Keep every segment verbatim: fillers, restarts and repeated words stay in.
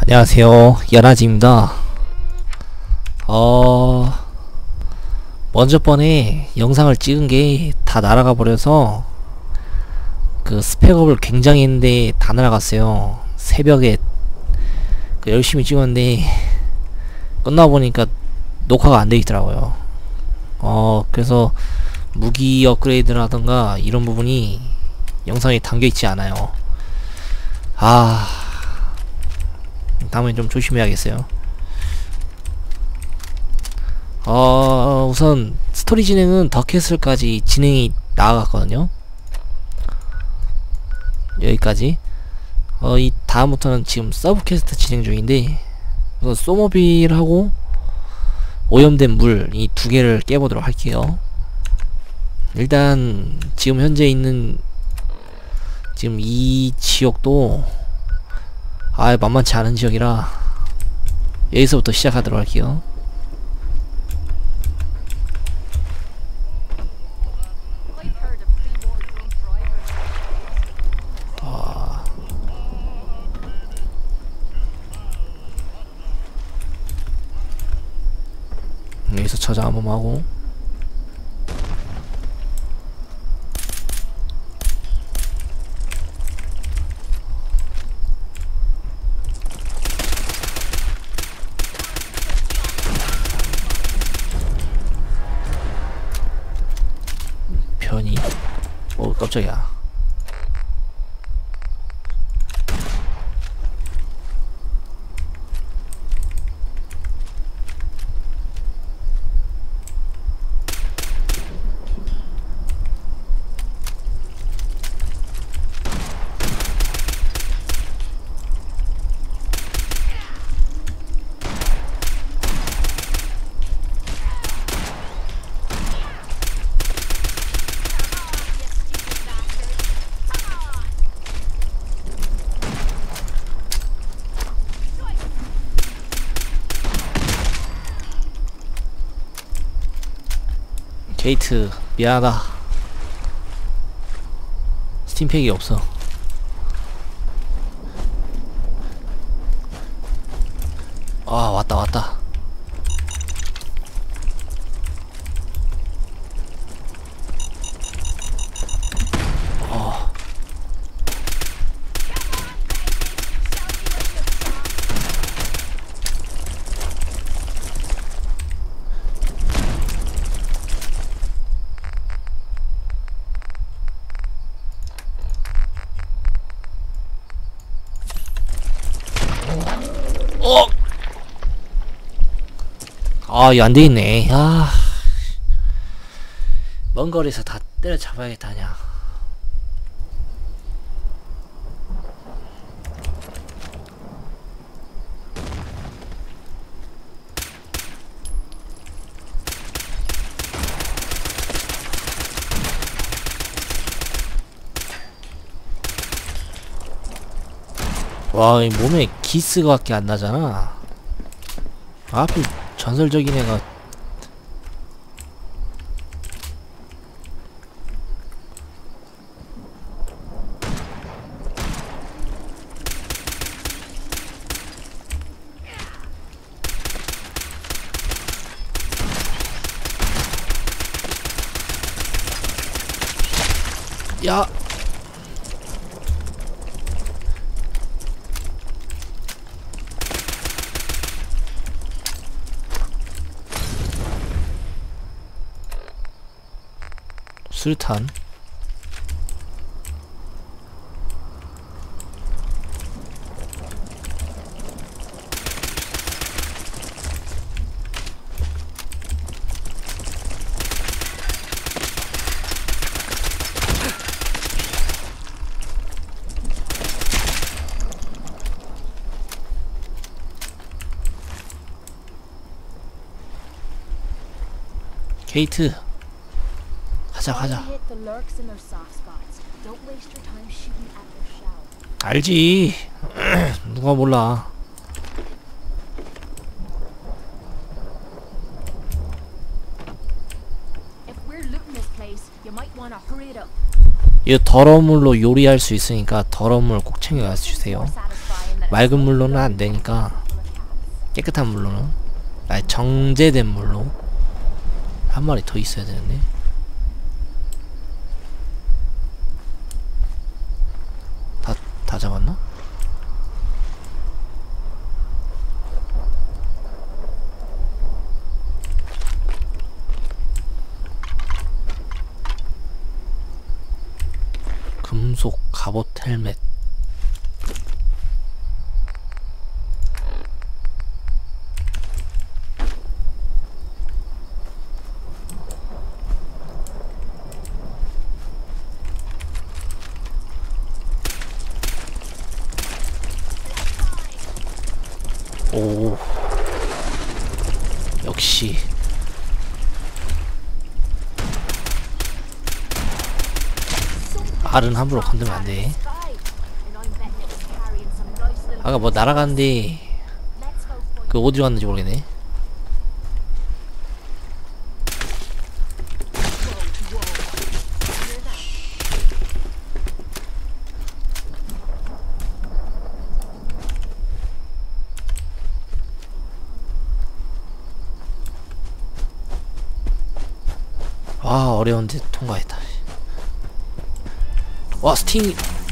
안녕하세요, 야라지입니다. 어... 먼저 번에 영상을 찍은게 다 날아가 버려서 그 스펙업을 굉장히 했는데 다 날아갔어요. 새벽에 그 열심히 찍었는데 끝나보니까 녹화가 안 돼있더라고요. 어... 그래서 무기 업그레이드라던가 이런 부분이 영상에 담겨있지 않아요. 아... 다음엔 좀 조심해야겠어요. 어, 우선 스토리 진행은 더캐슬까지 진행이 나아갔거든요. 여기까지. 어, 이 다음부터는 지금 서브 퀘스트 진행 중인데, 우선 소모빌하고 오염된 물 이 두 개를 깨보도록 할게요. 일단 지금 현재 있는 지금 이 지역도 아 만만치 않은 지역이라 여기서부터 시작하도록 할게요. 아... 여기서 저장 한번 하고 편히 어 깜짝이야. 게이트 미안하다. 스팀팩이 없어. 아 왔다 왔다. 어. 어! 아, 이거 안되겠네. 아. 먼 거리에서 다 때려잡아야겠다, 그냥. 와, 이 몸에 기스가 밖에 안 나잖아. 하필 전설적인 애가. 야! 술탄. 게이트 가자 가자. 알지. 누가 몰라. 이 더러운 물로 요리할 수 있으니까 더러운 물 꼭 챙겨가 주세요. 맑은 물로는 안 되니까 깨끗한 물로는, 아니 정제된 물로 한 마리 더 있어야 되는데. 다, 다 잡았나? 금속 갑옷 헬멧. 오, 역시 알은 함부로 건드면 안돼. 아까 뭐 날아가는데 그 어디로 갔는지 모르겠네. 와, 어려운데 통과했다. 와, 스팅.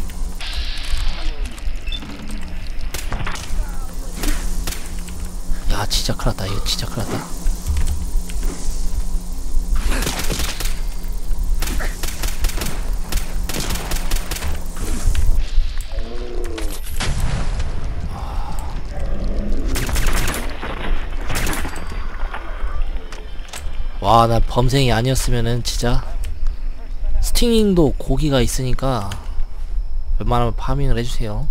야, 진짜 큰일났다. 이거 진짜 큰일났다. 와, 나 범생이 아니었으면은 진짜 스팅잉도 고기가 있으니까 웬만하면 파밍을 해주세요.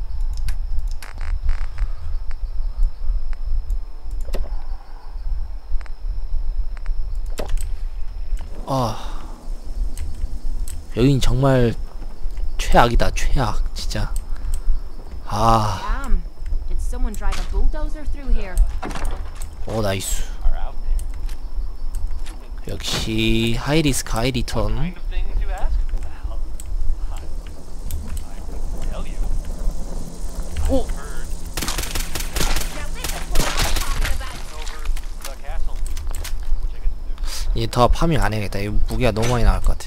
아, 여긴 정말 최악이다. 최악 진짜. 아, 오, 나이스. 역시 하이리스크 하이리턴. 오! 이제 더 파밍 안해야겠다. 이 무기가 너무 많이 나갈 것 같아.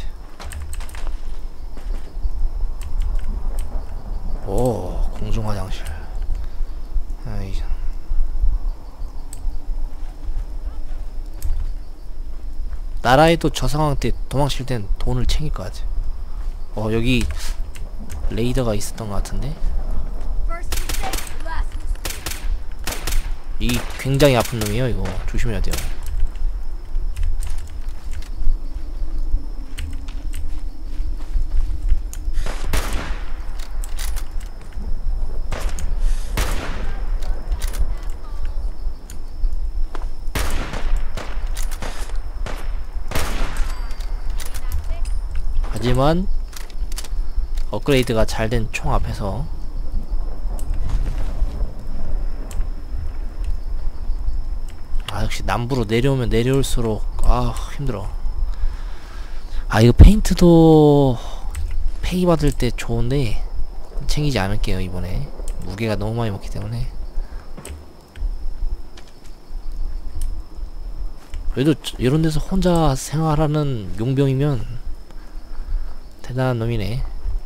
오, 공중 화장실. 아이. 나라에도 저 상황 때 도망칠 땐 돈을 챙길 것 같아. 어, 여기 레이더가 있었던 것 같은데. 이 굉장히 아픈 놈이에요. 이거 조심해야 돼요. 하지만 업그레이드가 잘 된 총 앞에서 아, 역시 남부로 내려오면 내려올수록 아, 힘들어. 아, 이거 페인트도 페이 받을 때 좋은데 챙기지 않을게요. 이번에 무게가 너무 많이 먹기 때문에. 그래도 이런 데서 혼자 생활하는 용병이면 대단한 놈이네.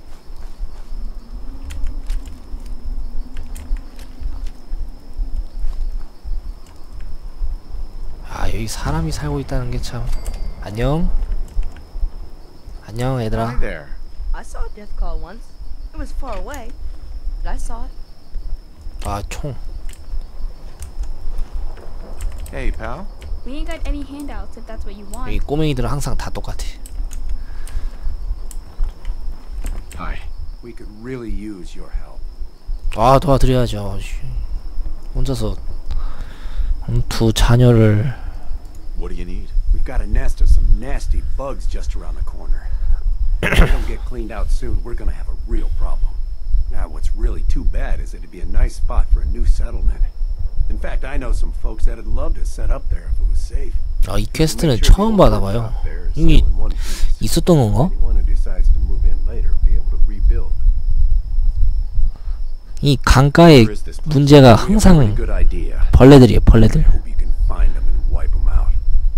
아, 여기 사람이 살고 있다는 게 참. 안녕. 안녕, 얘들아. Hi there. I saw a death call once. It was far away, but I saw it. 아, 총. Hey, pal. We ain't got any handouts if that's what you want. 여기 꼬맹이들은 항상 다 똑같아. Hi. We could really use your help. 아, 도와드려야죠. 혼자서 두 자녀를. What do you need? We've got a nest of some nasty bugs just around the corner. If they don't get cleaned out soon, we're gonna have a real problem. Now, what's really too bad is it'd be a nice spot for a new settlement. In fact, I know some folks that'd love to set up there if it was safe. 아, 이 퀘스트는 처음 받아봐요. 이미 있었던 건가? Anyone who decides to move in later will be able to rebuild. 이 강가의 Where is this place? 문제가 We have a pretty 항상 good idea. 벌레들이에요, 벌레들. Hope you can find them and wipe them out.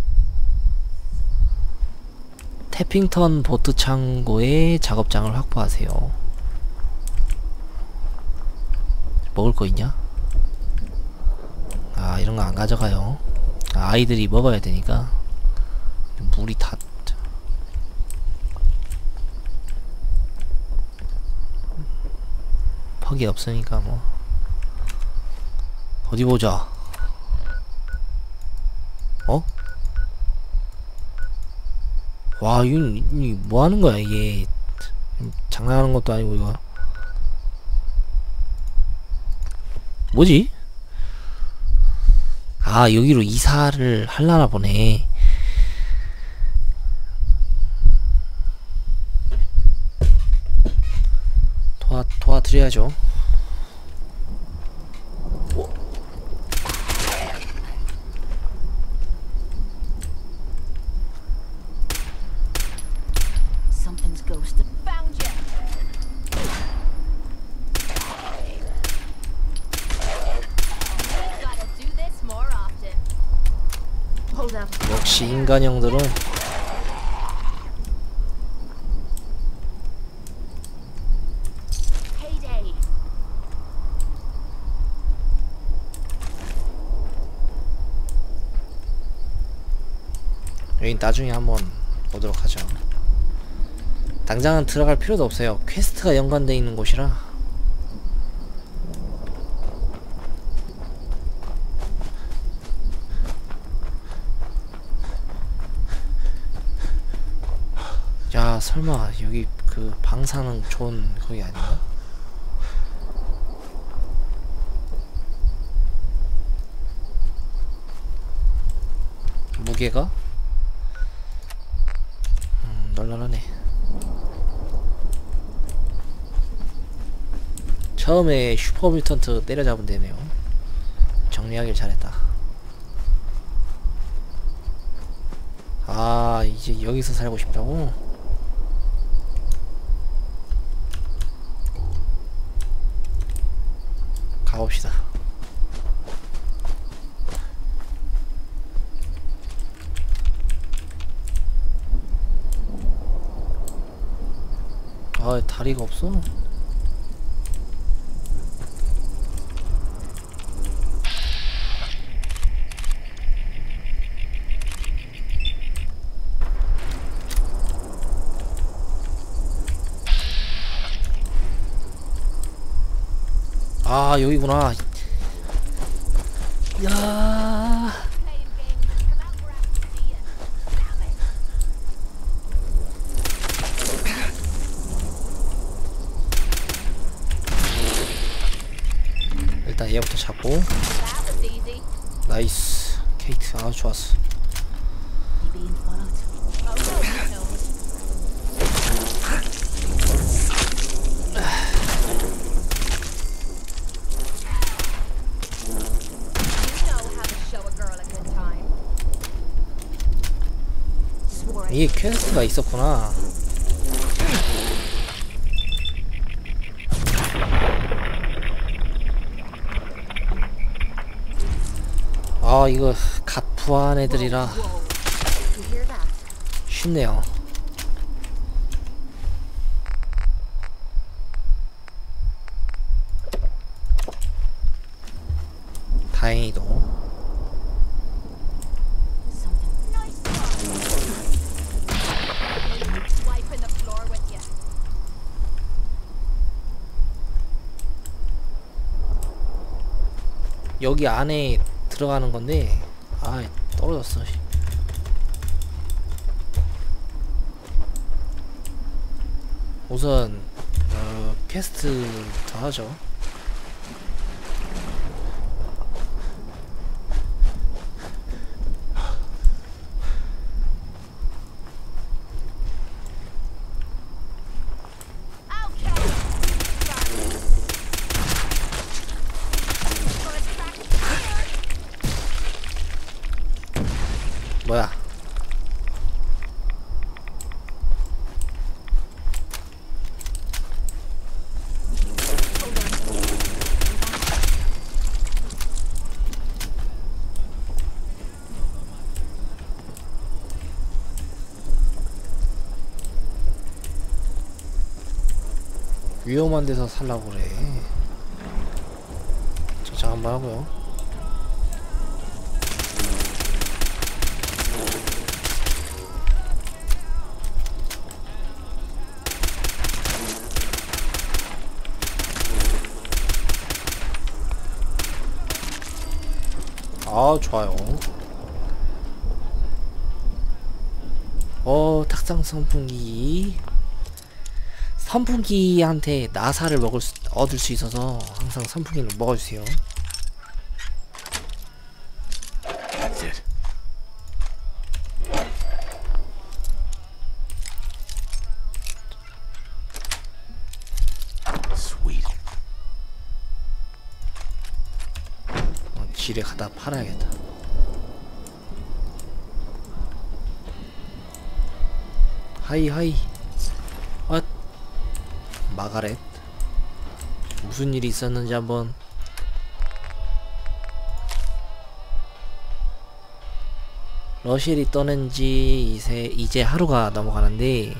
태핑턴 보트 창고에 작업장을 확보하세요. 먹을 거 있냐? 아, 이런 거 안 가져가요. 아, 아이들이 먹어야 되니까. 물이 다 퍽이 없으니까 뭐. 어디 보자. 어? 와, 이거, 이거 뭐 하는 거야, 이게. 장난하는 것도 아니고, 이거. 뭐지? 아, 여기로 이사를 하려나 보네. 도와, 도와드려야죠. Something's ghosted. Found you. Gotta do this more often. Hold up. 역시 인간형들은 Payday. 여긴 나중에 한번 보도록 하죠. 당장은 들어갈 필요도 없어요. 퀘스트가 연관되어 있는 곳이라. 야, 설마 여기 그 방사능 좋은 거기 아닌가? 무게가? 음, 널널하네. 처음에 슈퍼 뮤턴트 때려잡으면 되네요. 정리하길 잘했다. 아, 이제 여기서 살고 싶다고? 가봅시다. 아, 다리가 없어. 아, 여기구나. 야. 일단 얘부터 잡고. 나이스. 케이트, 아, 좋았어. 이게 퀘스트가 있었구나. 아, 이거 갓 부한 애들이라 쉽네요. 다행히도. 여기 안에 들어가는 건데, 아, 떨어졌어. 우선 어, 퀘스트부터 하죠. 뭐야? 위험한 데서 살라고 그래. 저장 한번 하고요. 아, 좋아요. 어, 탁상 선풍기. 선풍기한테 나사를 먹을 수, 얻을 수 있어서 항상 선풍기를 먹어주세요. That's it. Sweet. 어, 지뢰 갖다 팔아야겠다. 하이 하이. 아, 마가렛. 무슨 일이 있었는지 한번. 러실이 떠난 지 이제, 이제 하루가 넘어가는데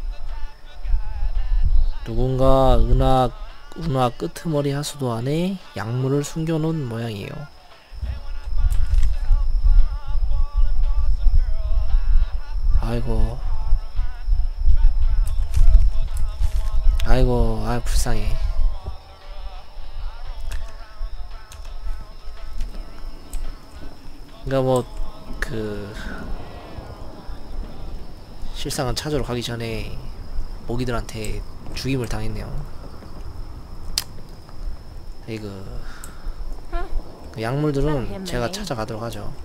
누군가 은하, 은하 끄트머리 하수도 안에 약물을 숨겨놓은 모양이에요. 아이고 아이고 아 불쌍해. 그니까 뭐 그 실상은 찾으러 가기 전에 모기들한테 죽임을 당했네요. 이그 그 약물들은 제가 찾아가도록 하죠.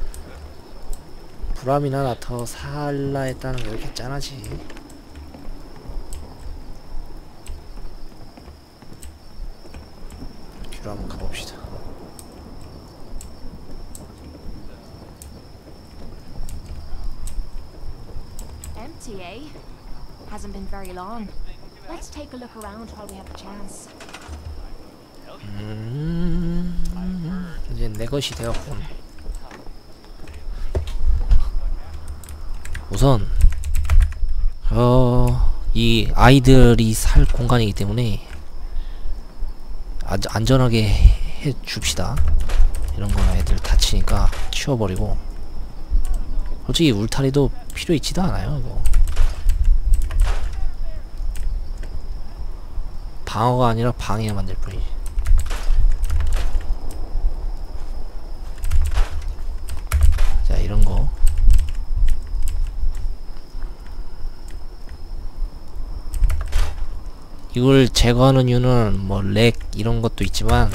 불암이 하나 더 살라 했다는 게 왜 이렇게 짠하지? 뒤로 한번 가봅시다. Empty, eh? Hasn't been very long. Let's take a look around while we have the chance. 음, 이제 내 것이 되었군. 우선 어, 이 아이들이 살 공간이기 때문에 안, 안전하게 해 줍시다. 이런 거 애들 다치니까 치워버리고. 솔직히 울타리도 필요 있지도 않아요. 이거 방어가 아니라 방해 만들 뿐이지. 자, 이런 거 이걸 제거하는 이유는 뭐 렉 이런 것도 있지만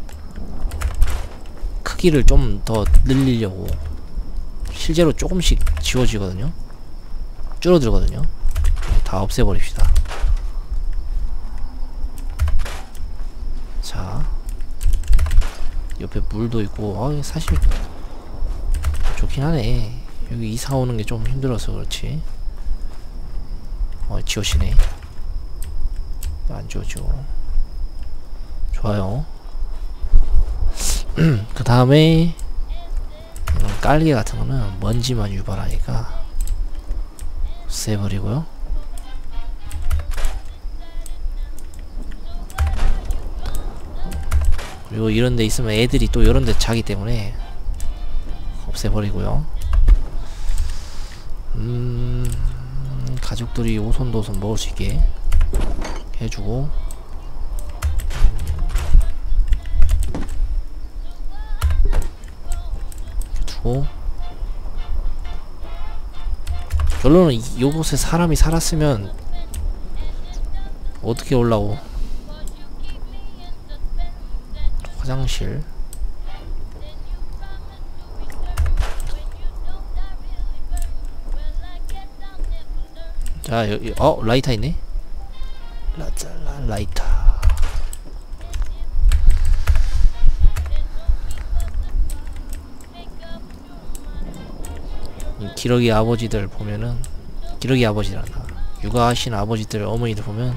크기를 좀 더 늘리려고. 실제로 조금씩 지워지거든요. 줄어들거든요. 다 없애버립시다. 자, 옆에 물도 있고. 아, 사실 좋긴 하네. 여기 이사 오는 게 좀 힘들어서 그렇지. 어, 지워지네. 안 지워져. 좋아요. 그 다음에 이런 깔개 같은 거는 먼지만 유발하니까 없애버리고요. 그리고 이런 데 있으면 애들이 또 이런 데 자기 때문에 없애버리고요. 음, 가족들이 오손도손 먹을 수 있게 해주고. 두고. 결론은 이곳에 사람이 살았으면 어떻게 올라오. 화장실. 자, 여기 어 라이터 있네. 라잘라 라이터. 이 기러기 아버지들 보면은, 기러기 아버지란다, 육아하시는 아버지들 어머니들 보면,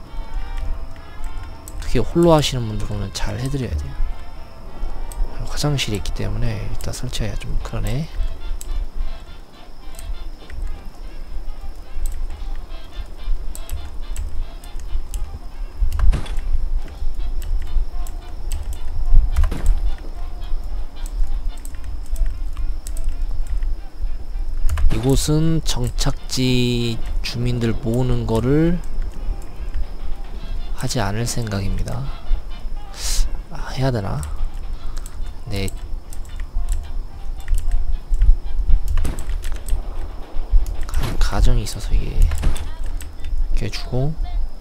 특히 홀로 하시는 분들 보면 잘 해드려야 돼요. 화장실이 있기 때문에 일단 설치하기가 좀 그러네. 이곳은 정착지 주민들 모으는 거를 하지 않을 생각입니다. 아, 해야 되나? 네. 가, 가정이 있어서 이게 이렇게 주고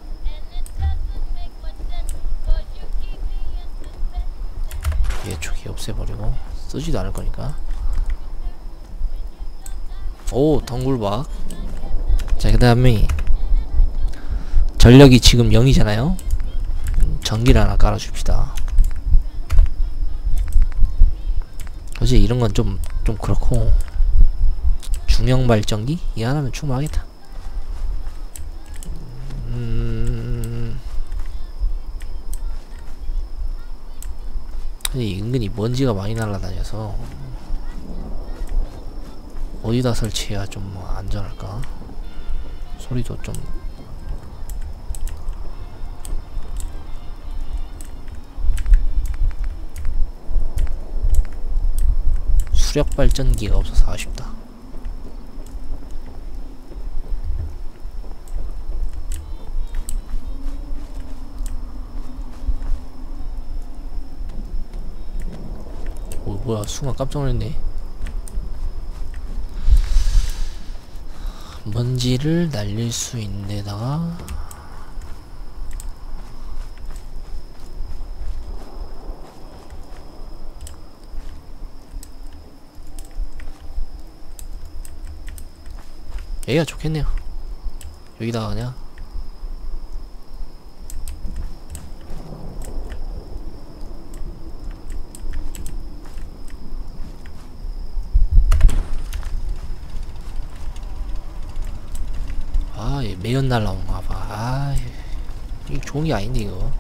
얘 초기 없애버리고 쓰지도 않을 거니까. 오, 덩굴박. 자, 그 다음에 전력이 지금 영이잖아요. 전기를 하나 깔아줍시다. 그지? 이런 건 좀 좀 그렇고 중형 발전기 이 하나면 충분하겠다. 음... 근데 은근히 먼지가 많이 날아다녀서 어디다 설치해야 좀 안전할까? 소리도 좀 수력 발전기가 없어서 아쉽다. 오, 뭐야, 순간 깜짝 놀랐네. 먼지를 날릴 수 있는 데다가 여기가 좋겠네요. 여기다가 그냥 아, 얘 매연 날라온가 봐. 아, 이게 좋은 게 아닌데 이거.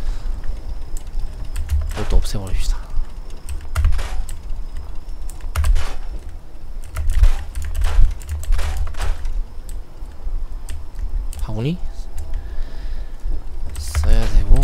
이것도 없애버립시다. 바구니 써야 되고.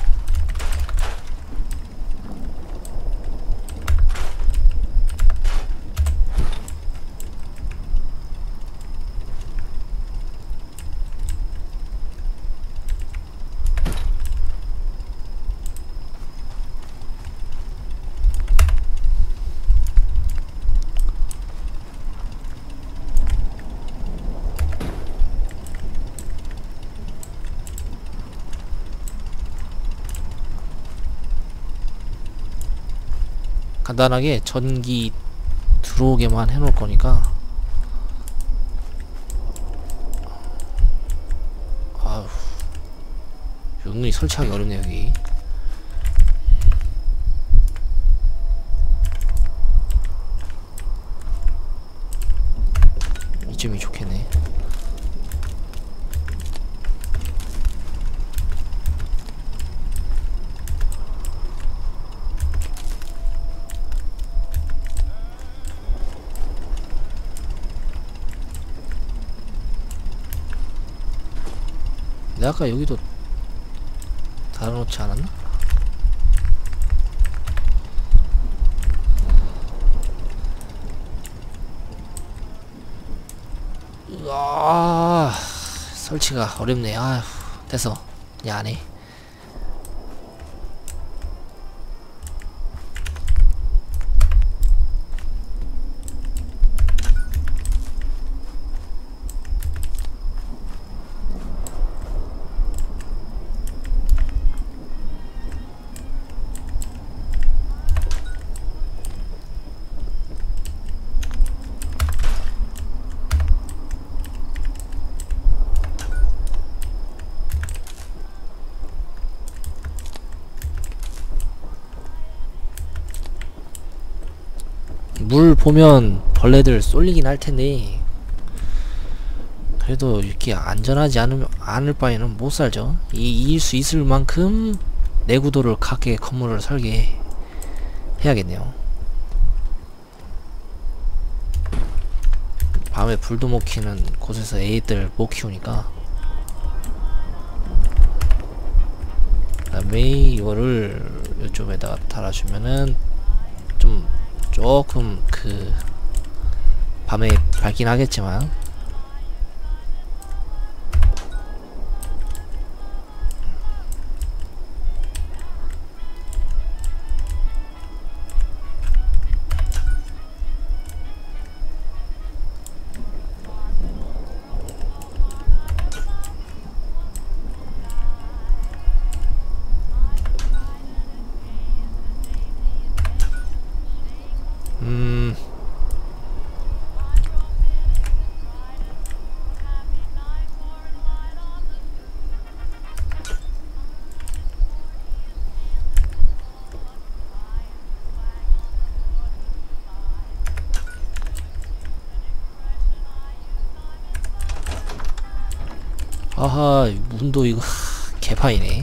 간단하게 전기 들어오게만 해놓을 거니까. 아휴, 은근히 설치하기 어렵네 여기. 이쯤이 좋겠네. 내가 아까 여기도 달아놓지 않았나? 으아, 설치가 어렵네. 아휴, 됐어. 이제 안해. 물 보면 벌레들 쏠리긴 할 텐데 그래도 이렇게 안전하지 않으면 않을 바에는 못 살죠. 이 이길 수 있을 만큼 내구도를 갖게 건물을 설계해야겠네요. 밤에 불도 못 켜는 곳에서 애들 못 키우니까. 그다음에 이거를 이쪽에다가 달아주면은 좀 조금 그 밤에 밝긴 하겠지만. 음. 아하, 문도 이거 개파이네.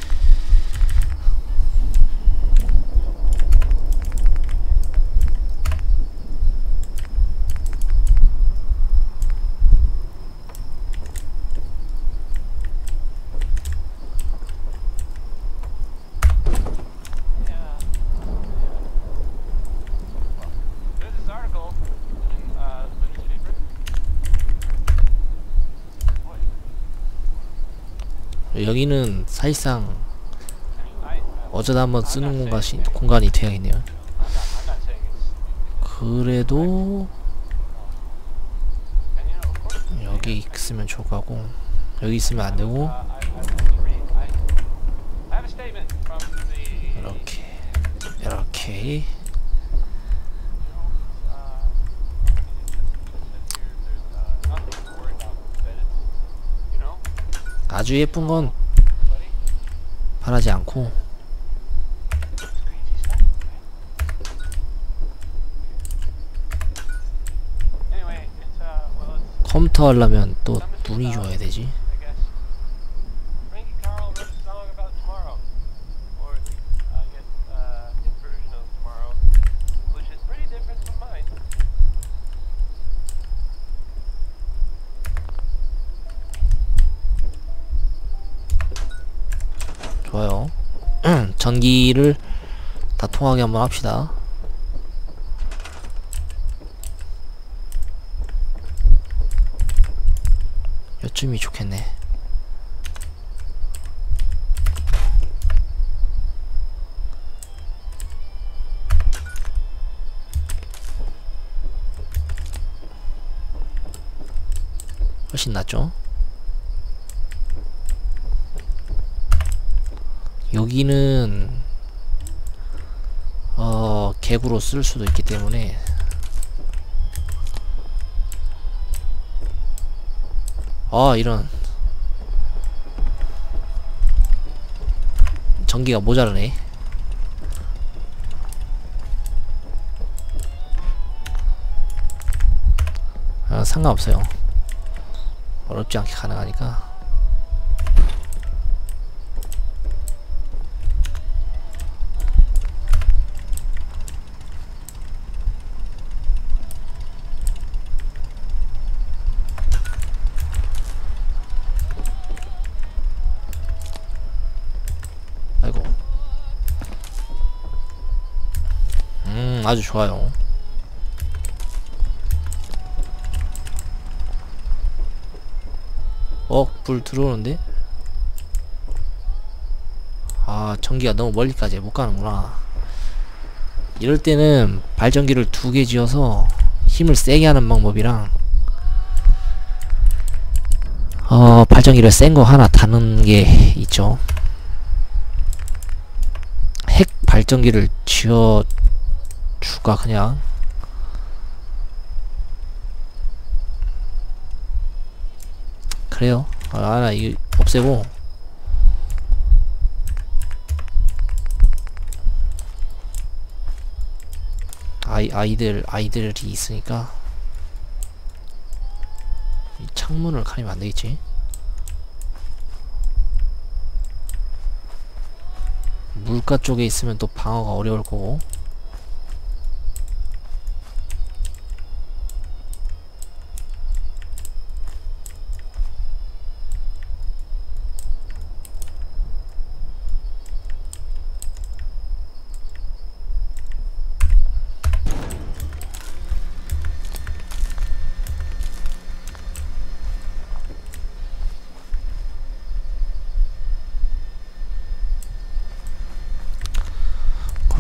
여기는 사실상 어쩌다 한번 쓰는 공간이, 공간이 돼야겠네요. 그래도 여기 있으면 좋을 것 같고, 여기 있으면 안 되고, 이렇게 이렇게 아주 예쁜 건 바라지 않고, 컴퓨터 하려면 또 눈이 좋아야 되지. 좋아요. 전기를 다 통하게 한번 합시다. 요쯤이 좋겠네. 훨씬 낫죠? 여기는 어 객으로 쓸 수도 있기 때문에 아 이런 전기가 모자라네. 아, 상관없어요. 어렵지 않게 가능하니까. 아이고. 음, 아주 좋아요. 어, 불 들어오는데? 아, 전기가 너무 멀리까지 못 가는구나. 이럴 때는 발전기를 두 개 지어서 힘을 세게 하는 방법이랑 어, 발전기를 센 거 하나 다는 게 있죠. 핵 발전기를 지어 줄까 그냥. 그래요. 아, 나 이거 없애고 아이 아이들 아이들이 있으니까 이 창문을 가리면 안 되겠지. 물가 쪽에 있으면 또 방어가 어려울 거고.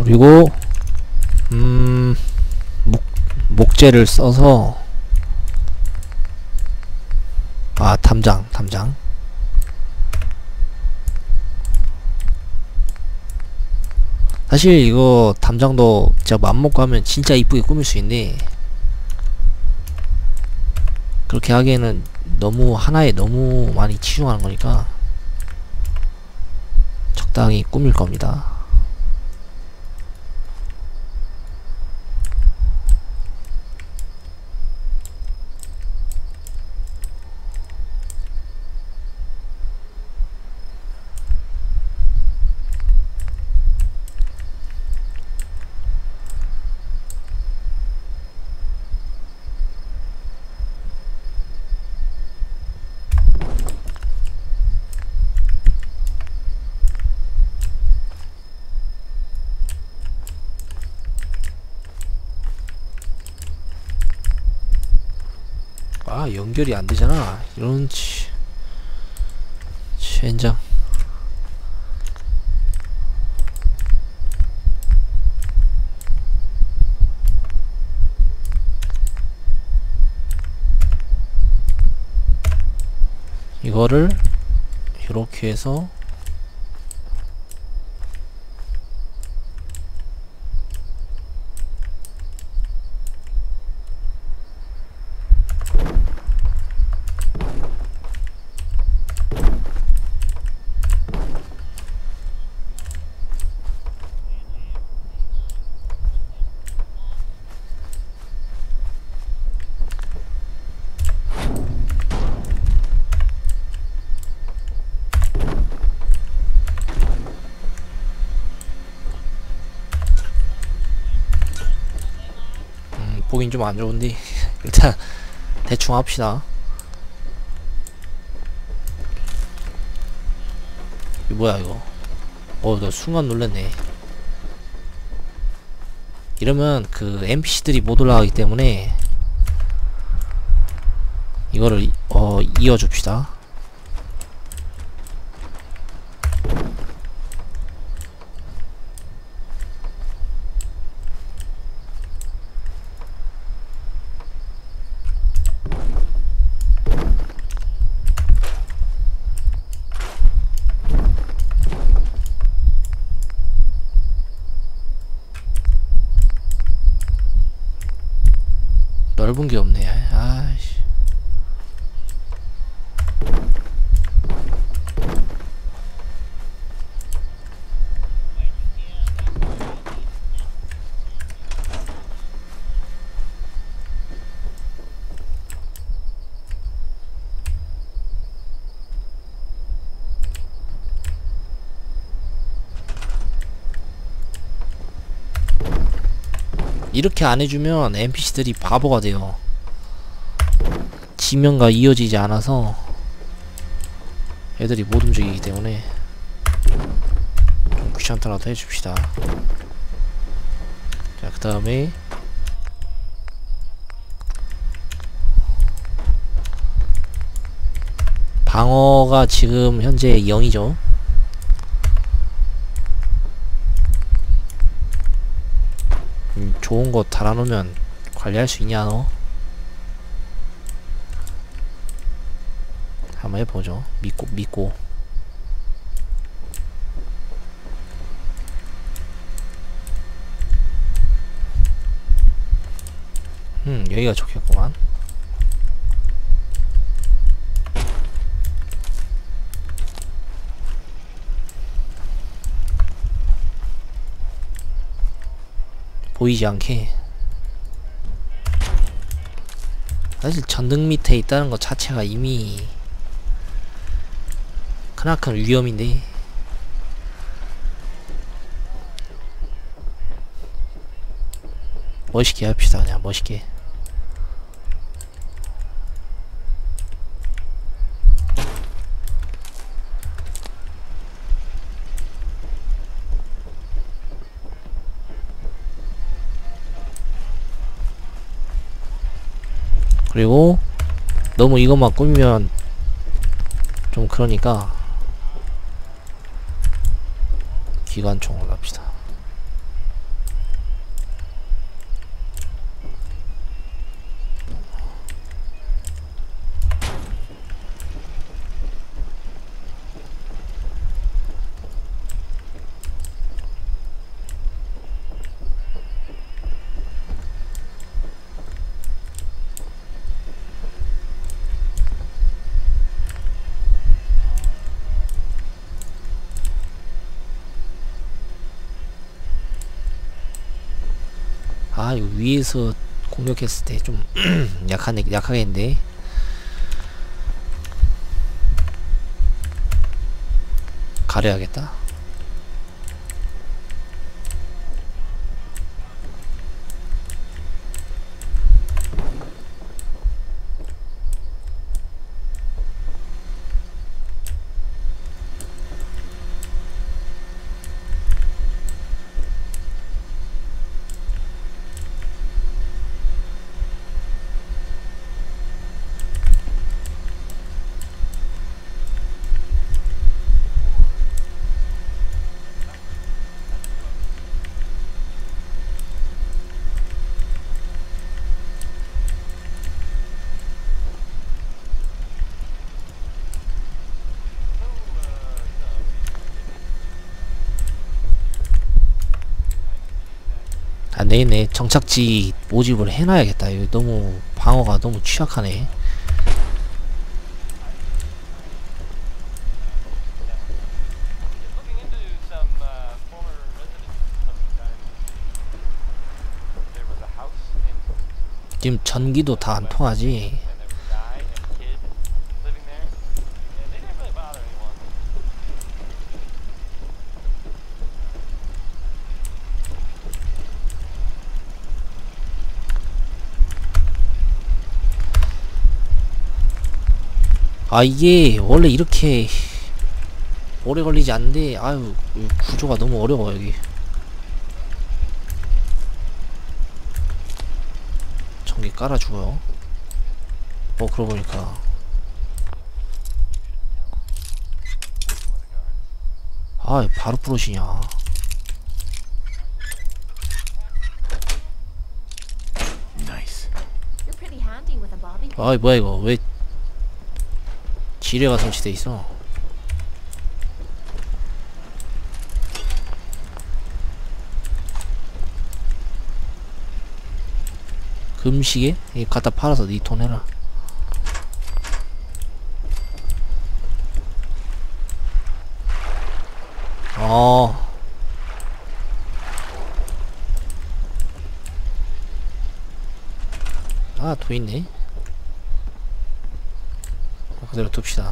그리고 음 목, 목재를 써서 아 담장 담장 사실 이거 담장도 제가 맘먹고 하면 진짜 이쁘게 꾸밀 수 있는데 그렇게 하기에는 너무 하나에 너무 많이 치중하는 거니까 적당히 꾸밀 겁니다. 아 연결이 안 되잖아. 이런 치 젠장. 이거를 이렇게 해서 보긴 좀 안 좋은데 일단 대충 합시다. 이거 뭐야 이거. 어 나 순간 놀랐네. 이러면 그 엔피씨들이 못 올라가기 때문에 이거를 어 이어줍시다. 넓은 게 없네. 아이씨. 이렇게 안 해주면 엔피씨들이 바보가 돼요. 지면과 이어지지 않아서 애들이 못 움직이기 때문에 좀 귀찮더라도 해줍시다. 자, 그 다음에 방어가 지금 현재 영이죠. 음, 좋은 거 달아놓으면 관리할 수 있냐 너? 한번 해보죠. 믿고 믿고 음 여기가 좋겠구만. 보이지 않게. 사실 전등 밑에 있다는 것 자체가 이미 크나큰 위험인데 멋있게 합시다. 그냥 멋있게. 그리고 너무 이것만 꾸미면 좀 그러니까 기관총을 합시다. 아 이거 위에서 공격했을 때 좀 약하네 약하겠는데. 가려야겠다. 안 되겠네. 정착지 모집을 해놔야겠다. 이거 너무 방어가 너무 취약하네. 지금 전기도 다 안 통하지. 아 이게 원래 이렇게 오래 걸리지 않는데 아유 구조가 너무 어려워 여기. 전기 깔아주고요. 어 그러고 보니까 아 바로 부러지냐. Nice. You're pretty handy with a bobby pin. 아이 뭐야 이거 왜 지뢰가 설치돼 있어. 금시계? 이거 갖다 팔아서 니 돈 해라. 어. 아, 또 있네. 그대로 둡시다.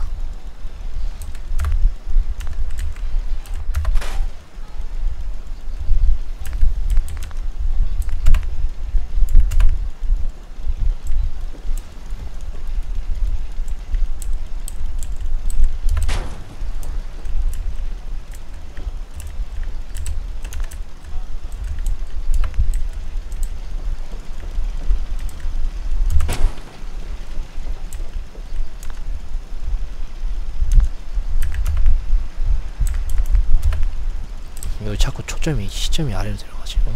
여기 자꾸 초점이 시점이 아래로 들어가지고.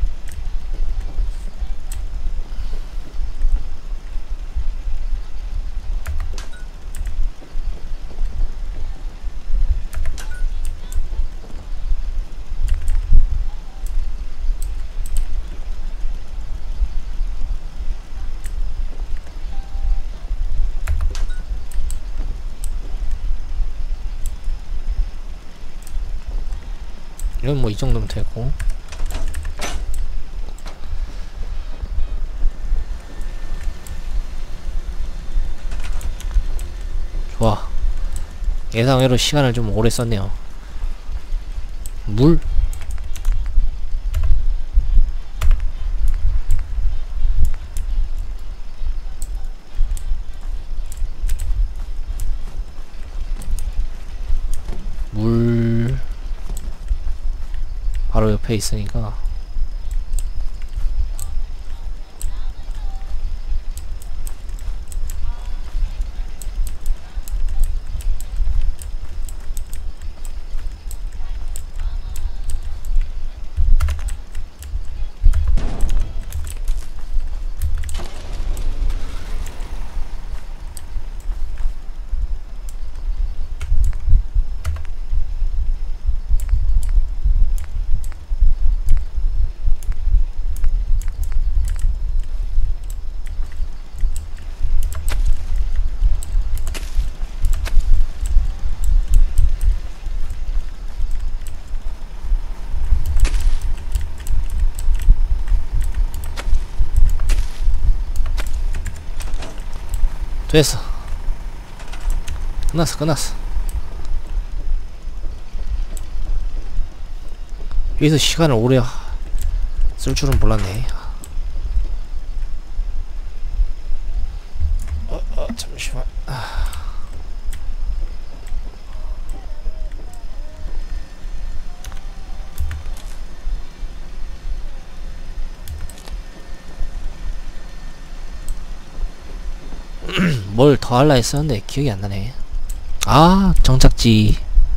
이건 뭐 이 정도면 되고. 좋아. 예상외로 시간을 좀 오래 썼네요. 물? 물 바로 옆에 있으니까. 됐어. 끝났어 끝났어. 여기서 시간을 오래 쓸 줄은 몰랐네. 어, 어, 잠시만. 아. 뭘 더 할라 했었는데 기억이 안 나네. 아, 정착지.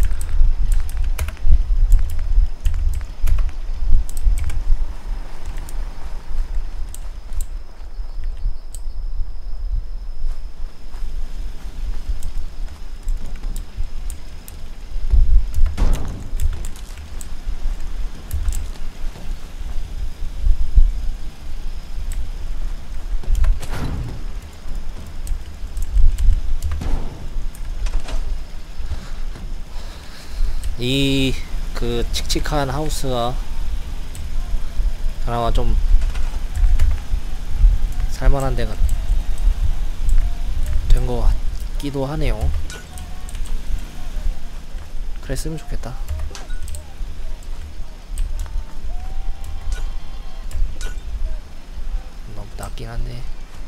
이 그 칙칙한 하우스가 그나마 좀 살만한 데가 된 것 같기도 하네요. 그랬으면 좋겠다. 너무 낮긴 한데.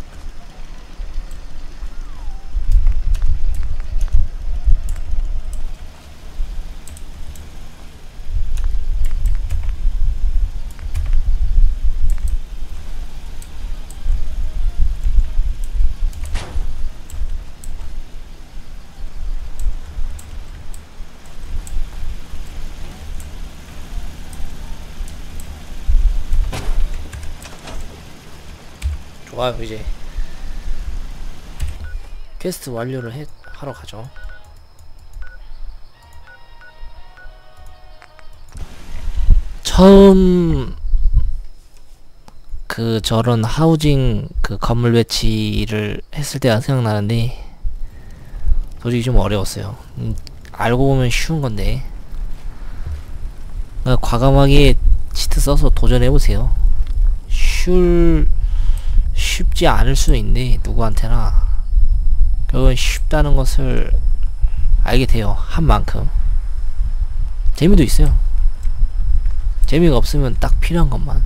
좋아요. 이제 퀘스트 완료를 해, 하러 가죠. 처음 그 저런 하우징 그 건물 배치를 했을 때가 생각나는데 솔직히 좀 어려웠어요. 음, 알고 보면 쉬운 건데 그러니까 과감하게 치트 써서 도전해보세요. 쉴 쉽지 않을 수는 있는데 누구한테나 그건 쉽다는 것을 알게 돼요. 한 만큼 재미도 있어요. 재미가 없으면 딱 필요한 것만.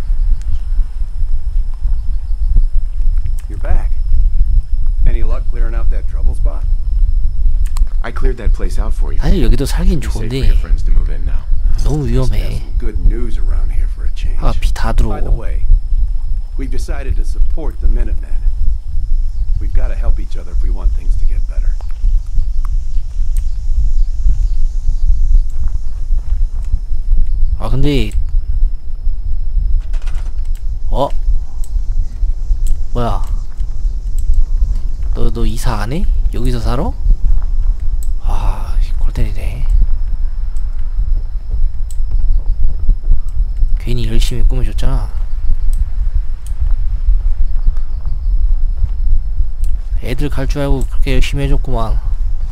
You're back. Any luck clearing out that trouble spot? I cleared that place out for you. 사실 여기도 살긴 Be safe for 좋은데 your friends to move in now. 너무 Have 위험해. some good news around here for a change. 아, 비 다 By the 들어오고. way, we've decided to support the Minutemen. We've got to help each other if we want things to get better. 아 근데 어? 뭐야? 너 너 이사 안 해? 여기서 살아? 아, 골 때리네. 괜히 열심히 꾸며줬잖아. 애들 갈 줄 알고 그렇게 열심히 해줬구만.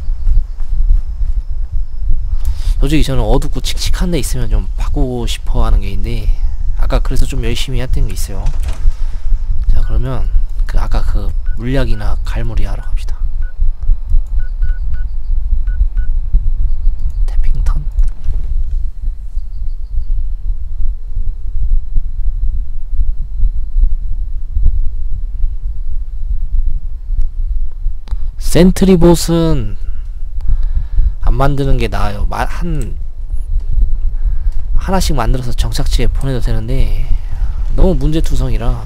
솔직히 저는 어둡고 칙칙한 데 있으면 좀 바꾸고 싶어 하는 게 있는데 아까 그래서 좀 열심히 했던 게 있어요. 자, 그러면 그 아까 그 물약이나 갈무리 하러 갑시다. 태핑턴. 센트리봇은 안 만드는 게 나아요. 마, 한 하나씩 만들어서 정착지에 보내도 되는데 너무 문제투성이라.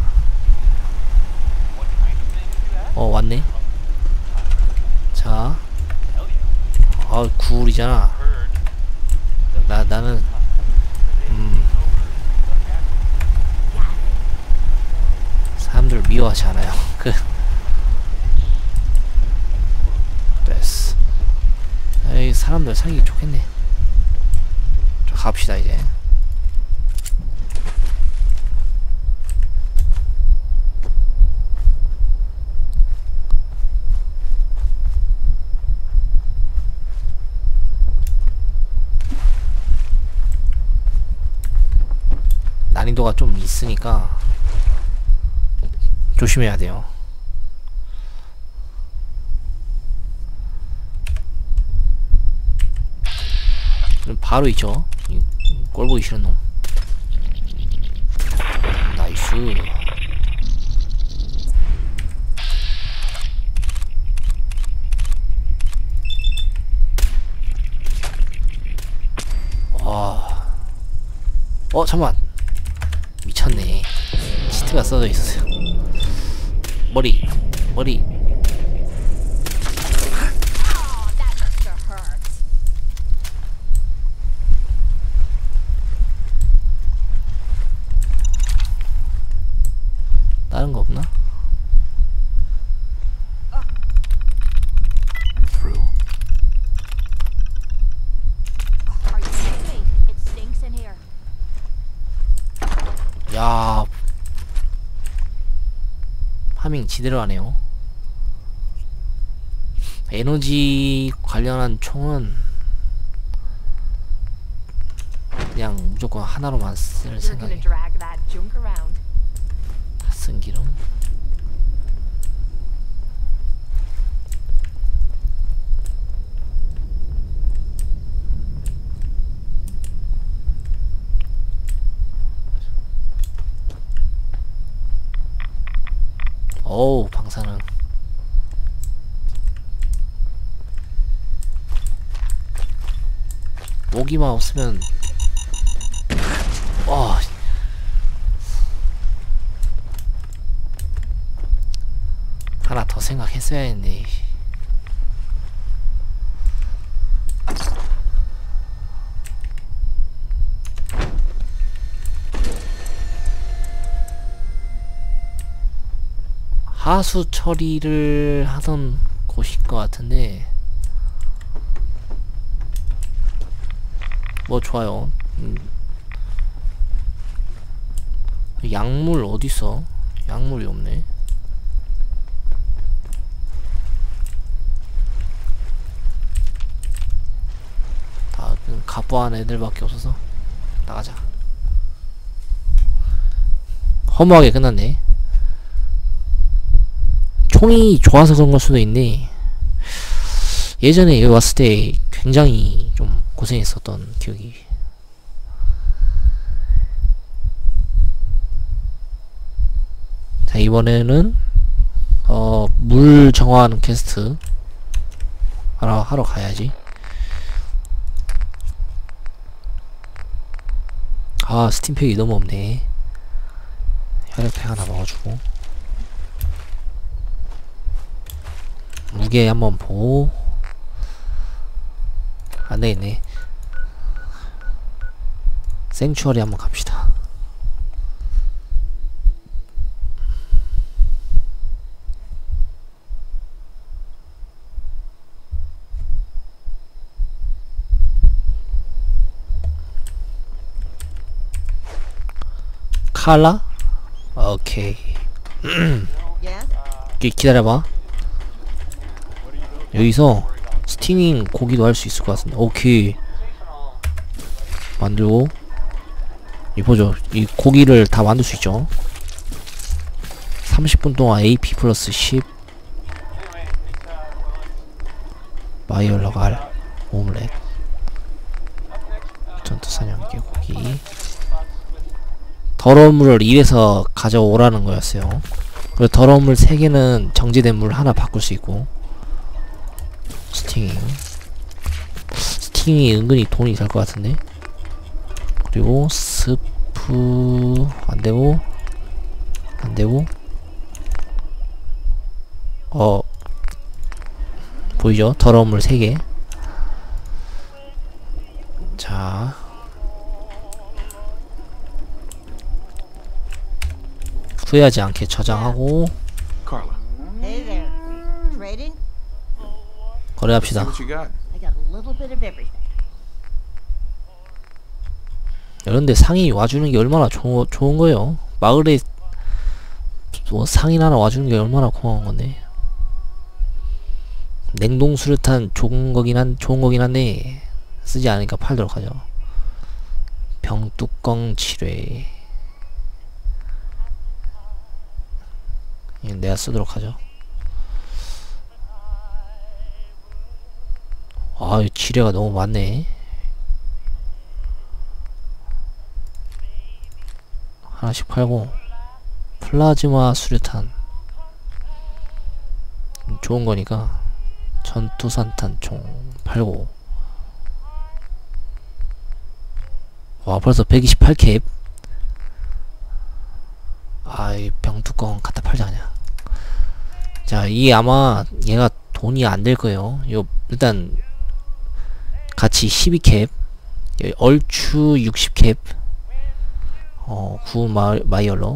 어, 왔네. 자, 아, 구울이잖아. 나 나는 음 사람들 미워하지 않아요. 그 됐어. 에이, 사람들 살기 좋겠네. 자, 갑시다 이제. 난이도가 좀 있으니까 조심해야 돼요. 바로 있죠. 꼴 보기 싫은 놈. 나이스. 와. 어, 잠깐만. 미쳤네. 치트가 써져 있었어요. 머리, 머리. 다른 거 없나? I'm through. Are you kidding me? It stinks in here. 야, 파밍 지대로 하네요. 에너지 관련한 총은 그냥 무조건 하나로만 쓸 You're gonna 생각이. drag that junk around. 쓴기름. 어우, 방사능. 모기만 없으면 와, 하나 더 생각했어야 했네. 하수 처리를 하던 곳일 것 같은데 뭐 좋아요. 음. 약물 어딨어? 약물이 없네. 다 가부한 애들밖에 없어서 나가자. 허무하게 끝났네. 총이 좋아서 그런 걸 수도 있네. 예전에 여기 왔을 때 굉장히 좀 고생했었던 기억이. 자, 이번에는 어, 물 정화하는 퀘스트 하러, 하러 가야지. 아, 스팀팩이 너무 없네. 혈액팩 하나 먹어주고 무게 한번 보고. 안되겠네. 생추어리 한번 갑시다. 칼라? 오케이. 기, 기다려봐. 여기서 스티밍 고기도 할 수 있을 것 같은데. 오케이. 만들고 이 보죠. 이 고기를 다 만들 수 있죠. 삼십 분 동안 에이피 플러스 십. 마이얼러갈 오믈렛 전투사냥개 고기. 더러운 물을 입에서 가져오라는 거였어요. 그리고 더러운 물 세 개는 정지된 물 하나 바꿀 수 있고. 스팅잉. 스팅이 은근히 돈이 될 것 같은데. 그리고 스프 안되고 안되고 어 보이죠? 더러운 물 세 개. 자, 후회하지 않게 저장하고 Carla, Hey there. Trading? 거래합시다. what you got? I got a little bit of everything. 이런데 상이 와주는 게 얼마나 조, 좋은 거예요. 마을에 뭐 상인 하나 와주는 게 얼마나 고마운 건데. 냉동 수류탄 좋은 거긴 한 좋은 거긴 한데 쓰지 않으니까 팔도록 하죠. 병뚜껑 칠회. 이건 내가 쓰도록 하죠. 아, 이 지뢰가 너무 많네. 하나씩 팔고, 플라즈마 수류탄 좋은 거니까 전투산탄총 팔고. 와, 벌써 백이십팔 캡. 아이, 병뚜껑 갖다 팔자 그냥. 자, 이게 아마 얘가 돈이 안 될 거예요. 요 일단 같이 십이 캡, 얼추 육십 캡, 어, 구 마, 마이얼로.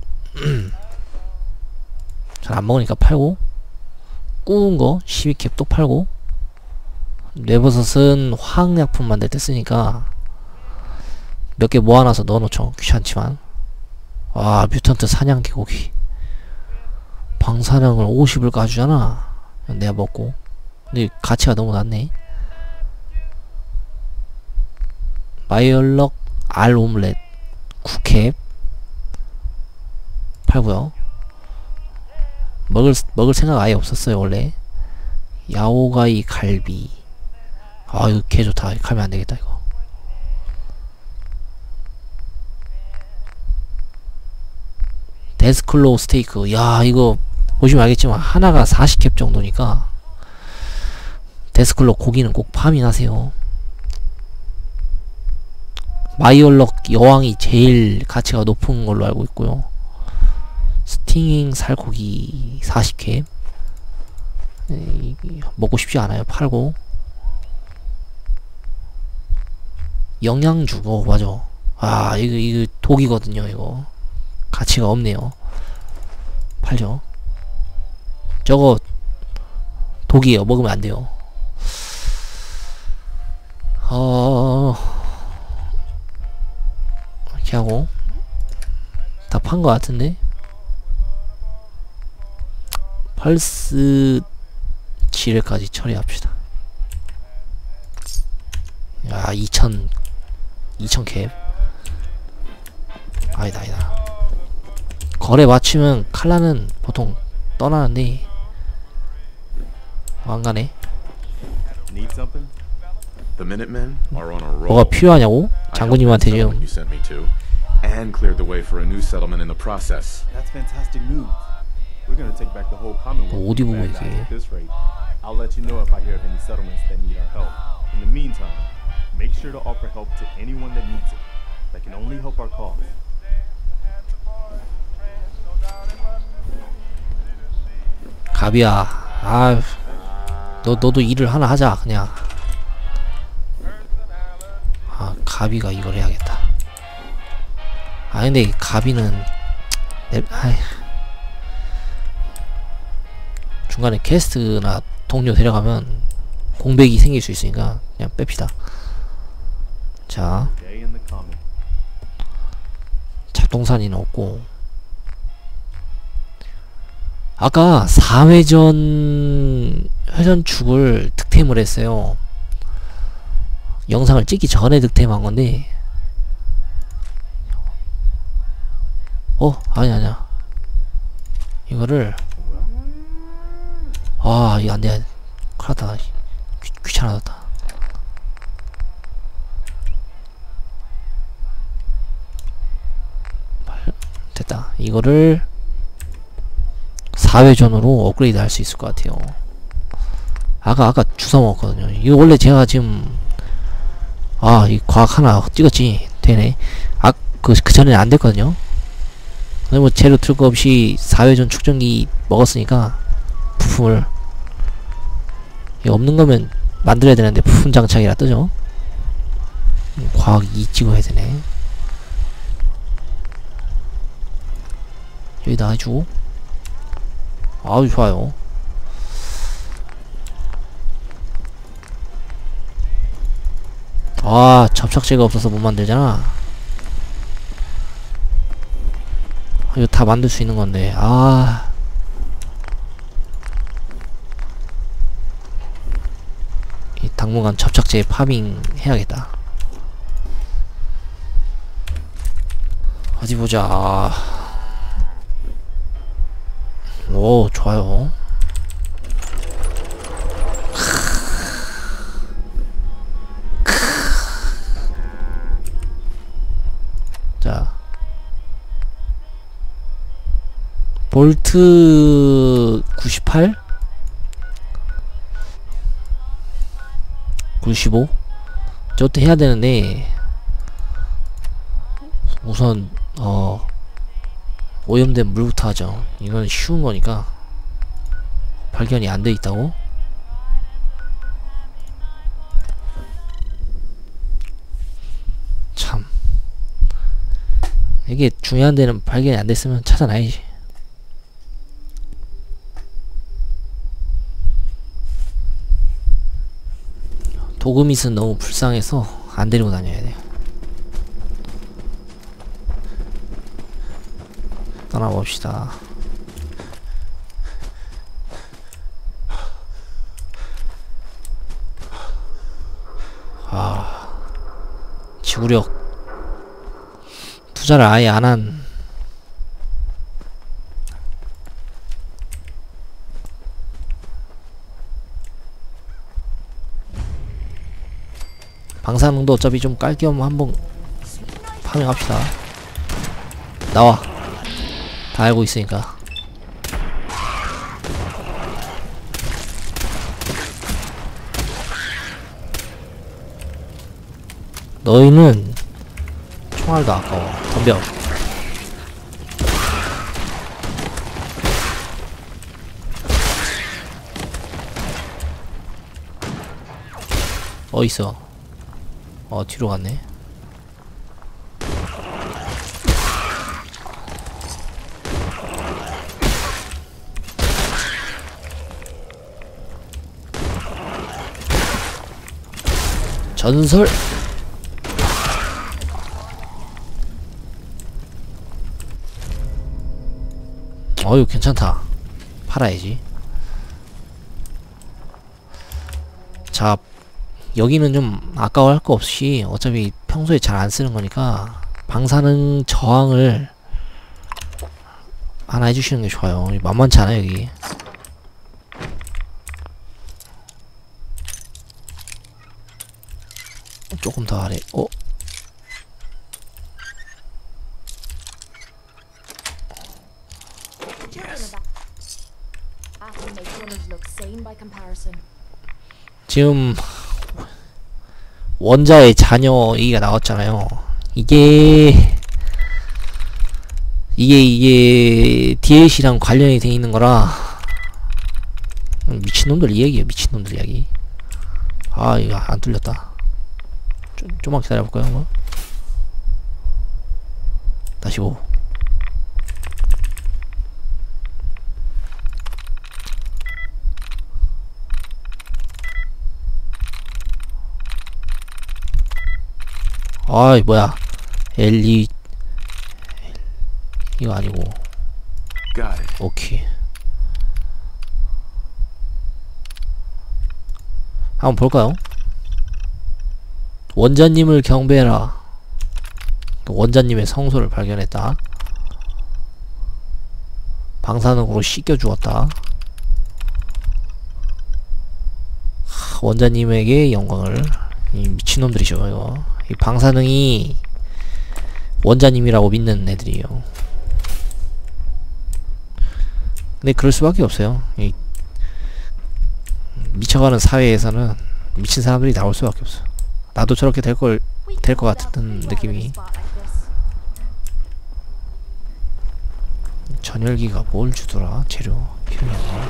잘 안 먹으니까 팔고, 구운 거 십이 캡 또 팔고, 뇌버섯은 화학약품 만들 때 쓰니까 몇 개 모아놔서 넣어놓죠. 귀찮지만. 와, 뮤턴트 사냥개 고기. 방사능을 오십을 까주잖아. 내가 먹고. 근데 가치가 너무 낮네. 마이얼럭 알 오믈렛 구 캡 팔고요. 먹을 먹을 생각 아예 없었어요 원래. 야오가이 갈비. 아, 이거 개 좋다. 가면 안 되겠다 이거. 데스클로우 스테이크. 야, 이거 보시면 알겠지만 하나가 사십 캡 정도니까 데스클로우 고기는 꼭 파밍하세요. 마이얼럭 여왕이 제일 가치가 높은 걸로 알고 있고요. 스팅잉 살코기 사십 캡. 에이, 먹고 싶지 않아요. 팔고. 영양죽. 어, 맞아. 아, 이거 이거 독이거든요. 이거 가치가 없네요. 팔죠. 저거 독이에요. 먹으면 안 돼요. 어, 이렇게 하고 다 판 것 같은데. 펄스 지뢰까지 처리합시다. 야, 이천 이천 캡. 아니다 아니다. 거래 마치면 칼라는 보통 떠나는데 안 가네. Need something? The Minutemen are on a roll. 뭐가 필요하냐고? 장군님한테 지금. You sent me to, and cleared the way for a new settlement in the process. That's fantastic news. We're gonna take back the whole Commonwealth. 어디 보고 Bad guys 얘기해? at this rate. I'll let you know if I hear of any settlements that need our help. In the meantime, make sure to offer help to anyone that needs it. That can only help our cause. 가비야, 아, 너 너도 일을 하나 하자 그냥. 아, 가비가 이걸 해야겠다. 아, 근데 가비는 내, 아이, 중간에 게스트나 동료 데려가면 공백이 생길 수 있으니까 그냥 뺍시다. 자, Day in the common. 잡동사니는 없고. 아까 사 회전 회전축을 득템을 했어요. 영상을 찍기 전에 득템한 건데. 어, 아니 아니야. 이거를 아, 이거 안돼. 큰일났다. 귀, 귀찮아졌다. 됐다. 이거를 사 회전으로 업그레이드 할 수 있을 것 같아요. 아까 아까 주워 먹었거든요. 이거 원래 제가 지금 아, 이 과학 하나 찍었지. 되네. 아, 그, 그 전에는 안 됐거든요. 근데 뭐 재료 틀 거 없이 사 회전 축전기 먹었으니까 부품을, 이거 없는 거면 만들어야 되는데 부품 장착이라 뜨죠. 과학 이 찍어야 되네. 여기다 해주고. 아주 좋아요. 아, 접착제가 없어서 못 만들잖아. 이거 다 만들 수 있는 건데. 아, 이 당분간 접착제 파밍 해야겠다. 어디 보자. 오, 좋아요. 자, 볼트 구십팔? 구십오? 저것도 해야 되는데 우선 어 오염된 물부터 하죠. 이건 쉬운 거니까. 발견이 안 돼 있다고? 참 이게 중요한 데는 발견이 안 됐으면 찾아놔야지. 도그밋은 너무 불쌍해서 안 데리고 다녀야 돼요. 떠나봅시다. 아, 지구력 투자를 아예 안 한 방사능도 어차피 좀 깔 겸 한번 파밍합시다. 나와. 다 알고 있으니까. 너희는 총알도 아까워. 덤벼. 어딨어? 어, 뒤로 갔네. 전설. 어휴, 괜찮다. 팔아야지. 자, 여기는 좀 아까워할 거 없이 어차피 평소에 잘 안 쓰는 거니까 방사능 저항을 하나 해주시는 게 좋아요. 만만치 않아 여기. 조금 더 아래. 어? 지금 원자의 자녀 얘기가 나왔잖아요. 이게 이게 이게 디엘씨랑 관련이 돼 있는 거라 미친놈들 이야기야. 미친놈들 이야기. 아, 이거 안 뚫렸다. 좀, 좀만 기다려볼까요, 한번? 다시 오. 아이, 뭐야. 엘리. 이거 아니고. 오케이. 한번 볼까요? 원자님을 경배해라. 원자님의 성소를 발견했다. 방사능으로 씻겨 주었다. 원자님에게 영광을. 이 미친놈들이죠 이거. 이 방사능이 원자님이라고 믿는 애들이에요. 근데 그럴 수밖에 없어요. 이 미쳐가는 사회에서는 미친 사람들이 나올 수밖에 없어. 나도 저렇게 될 걸 될 것 같은 느낌이. 전열기가 뭘 주더라? 재료 필요했나?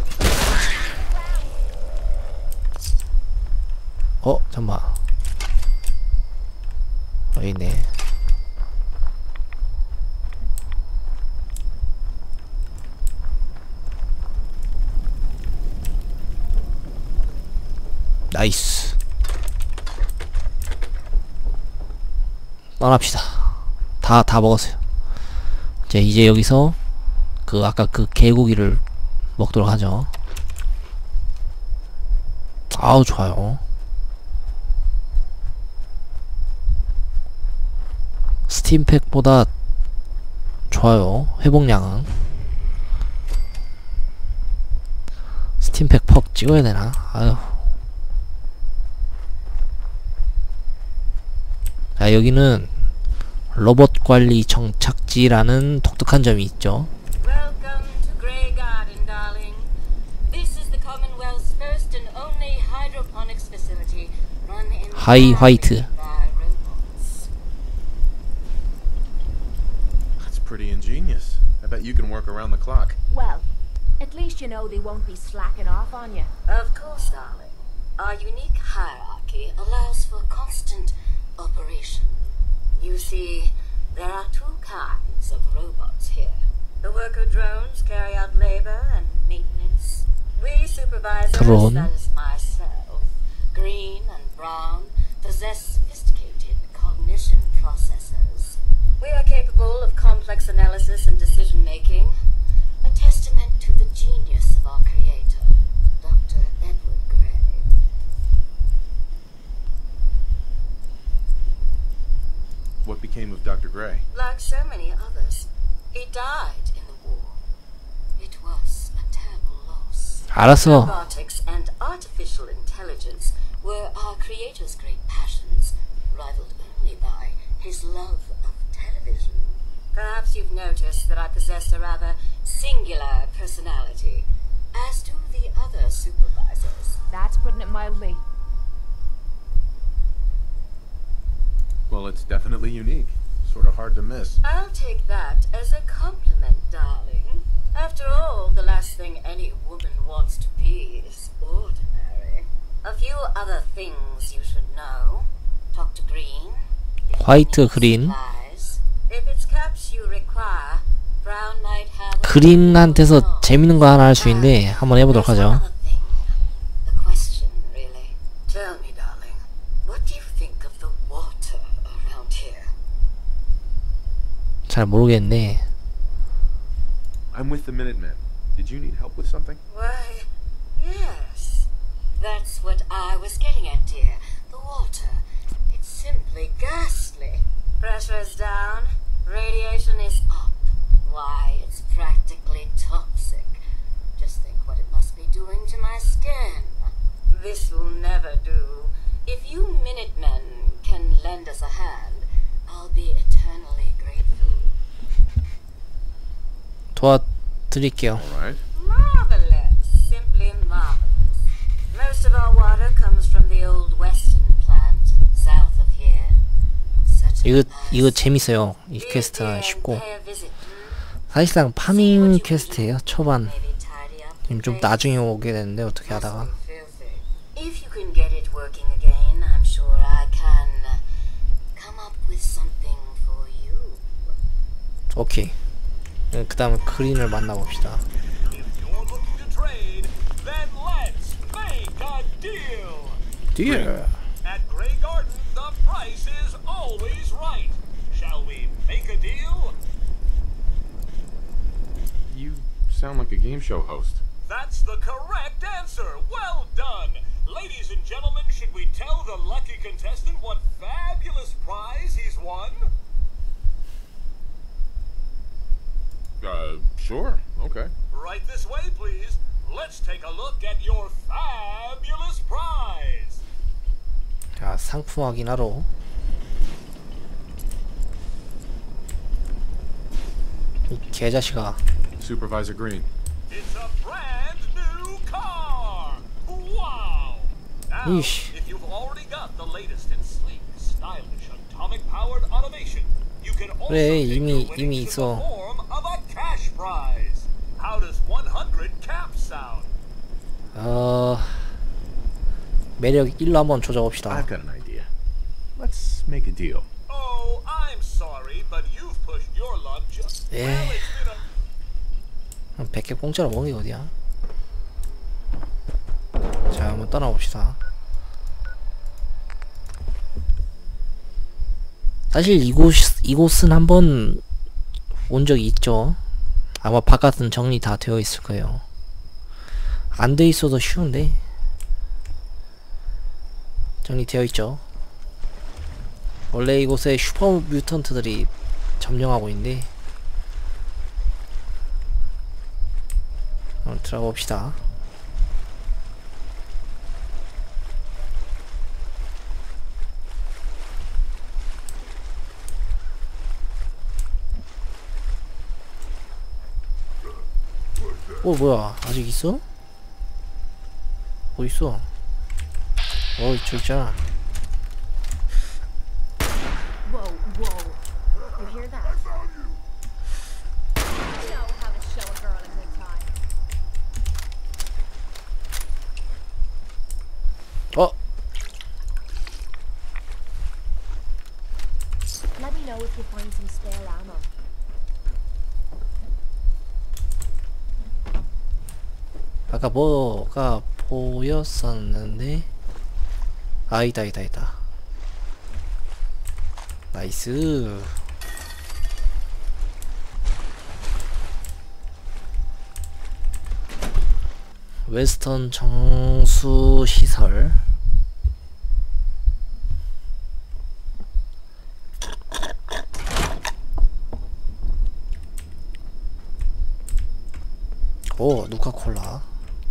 어, 잠깐만. 여기 있네. 나이스. 떠납시다. 다, 다 먹었어요. 자, 이제 여기서 그 아까 그 개고기를 먹도록 하죠. 아우, 좋아요. 스팀팩보다 좋아요. 회복량은. 스팀팩 퍽 찍어야 되나? 아유. 자, 여기는 로봇 관리 정착지라는 독특한 점이 있죠. 하이 화이트. That's pretty ingenious. I bet you can work around the clock. Well, at least you know they won't be slacking off on you. Of course, darling. Our unique hierarchy allows for constant operation. You see, there are two kinds of robots here. The worker drones carry out labor and maintenance. We supervisors, Drone. that is myself, Green and Brown, possess sophisticated cognition processors. We are capable of complex analysis and decision-making, a testament to the genius of our creator, Doctor Edward Gray. What became of Doctor Gray? Like so many others, he died in the war. It was a terrible loss. 알았어. Robotics and artificial intelligence were our creator's great passions, rivaled only by his love of television. Perhaps you've noticed that I possess a rather singular personality, as do the other supervisors. That's putting it mildly. Well, it's definitely unique. Sort of hard to miss. I'll take that as a compliment, darling. After all, the last thing any woman wants to be is ordinary. A few other things you should know. Talk to Green. 화이트 그린. If it's caps you require, Brown might have. 그린한테서 재밌는 거 하나 할 수 있는데 한번 해보도록 하죠. The question, really. Tell me, darling. What do you think of the water around here? 잘 모르겠네. I'm with the Minutemen. Did you need help with something? Why, yes. That's what I was getting at, dear. The water. It's simply ghastly. Pressure is down. Radiation is up. Why, it's practically toxic. Just think what it must be doing to my skin. This will never do. If you Minutemen can lend us a hand, I'll be eternally grateful. 도와드릴게요. Alright. Marvelous. Simply marvelous. Most of our water comes from the old western plant, south of here. Such 이거 a 이거 재밌어요. 이 퀘스트가 쉽고 사실상 파밍 퀘스트예요. 초반. 지금 좀 나중에 오게 되는데 어떻게 하다가. If you can get it working again, I'm sure I can come up with something for you. 오케이. 그 다음에 그린을 만나봅시다. Deal. At Grey Garden, the price is always right. Shall we make a deal? You sound like a game show host. That's the correct answer. Well done. Ladies and gentlemen, should we tell the lucky contestant what fabulous prize he's won? Uh, sure. Okay. Right this way, please. Let's take a look at your fabulous prize. 자, 상품 확인하러. 이 개자식아. Supervisor Green. It's a brand new car. Wow. Now, Yeesh. if you've already got the latest in sleek, stylish, atomic-powered automation, you can also 그래, take 이미 your 이미 winnings in the 있어. form of a cash prize. How does one hundred cap sound? 어 매력 일로 한번 조져봅시다. I've got an idea. Let's make a deal. Oh, I'm sorry, but you've pushed your luck just. 에이. Well, it's been a 백 개 공짜로 먹은 게 어디야? 자, 한번 떠나봅시다. 사실 이곳 이곳은 한번 온 적이 있죠. 아마 바깥은 정리 다 되어 있을 거예요. 안 돼 있어도 쉬운데 정리되어 있죠. 원래 이곳에 슈퍼 뮤턴트들이 점령하고 있는데 한번 들어가 봅시다. 어 뭐야 아직 있어? 어딨어? 어 저기 있잖아. 아까 뭐가 보였었는데. 아, 있다 있다 있다. 나이스. 웨스턴 정수 시설. 오, 누카콜라.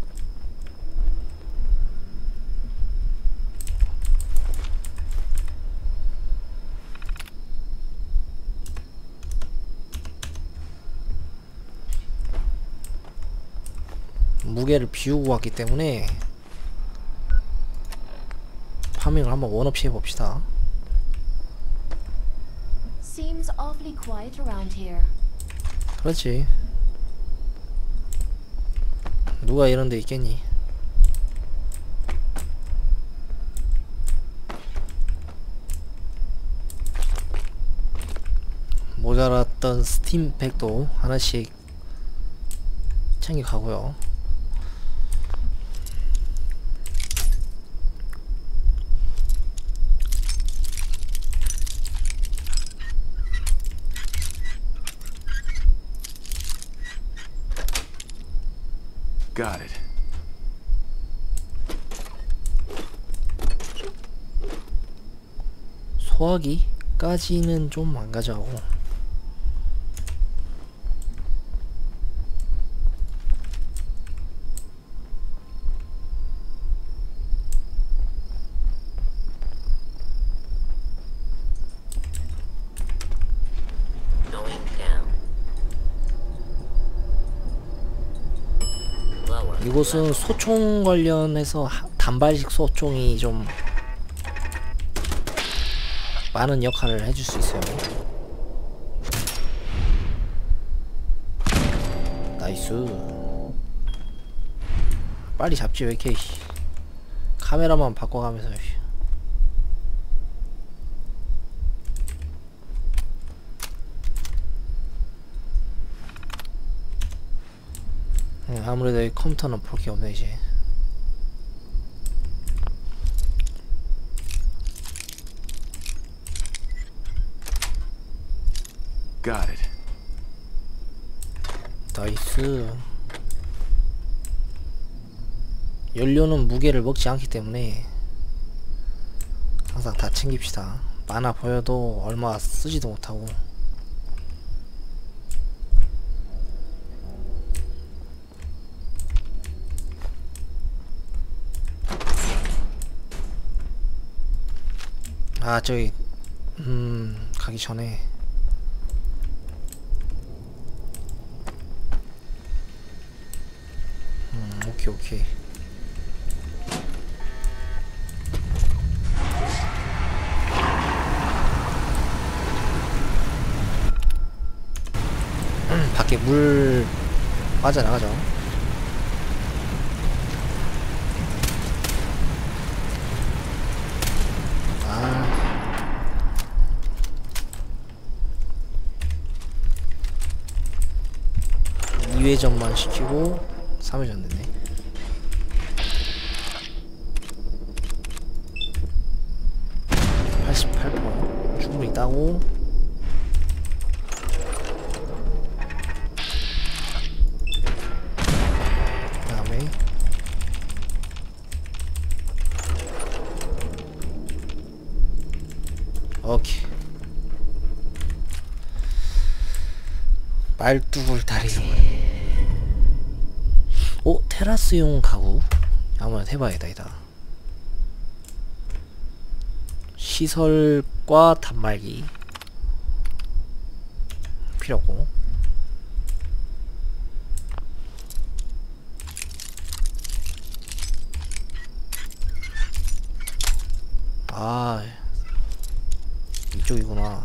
무게를 비우고 왔기 때문에 파밍을 한번 원없이 해봅시다. Seems awfully quiet around here. 그렇지. 누가 이런 데 있겠니? 모자랐던 스팀팩도 하나씩 챙겨가고요. Got it. 소화기까지는 좀 안 가져가고. 이곳은 소총 관련해서 하, 단발식 소총이 좀 많은 역할을 해줄 수 있어요. 나이스. 빨리 잡지 왜 이렇게 카메라만 바꿔가면서. 아무래도 이 컴퓨터는 볼 게 없네 이제. Got it. 나이스. 연료는 무게를 먹지 않기 때문에 항상 다 챙깁시다. 많아 보여도 얼마 쓰지도 못하고. 아 저기 음 가기 전에 음 오케이 오케이. 음, 밖에 물 빠져나가죠. 이 회전만 시키고 삼 회전 됐네. 팔십팔 퍼센트 충분히 따고. 그 다음에 오케이. 말뚝을 다리. 오, 테라스용 가구 한번 해봐야겠다. 이다 시설과 단말기 필요 없고. 아 이쪽이구나.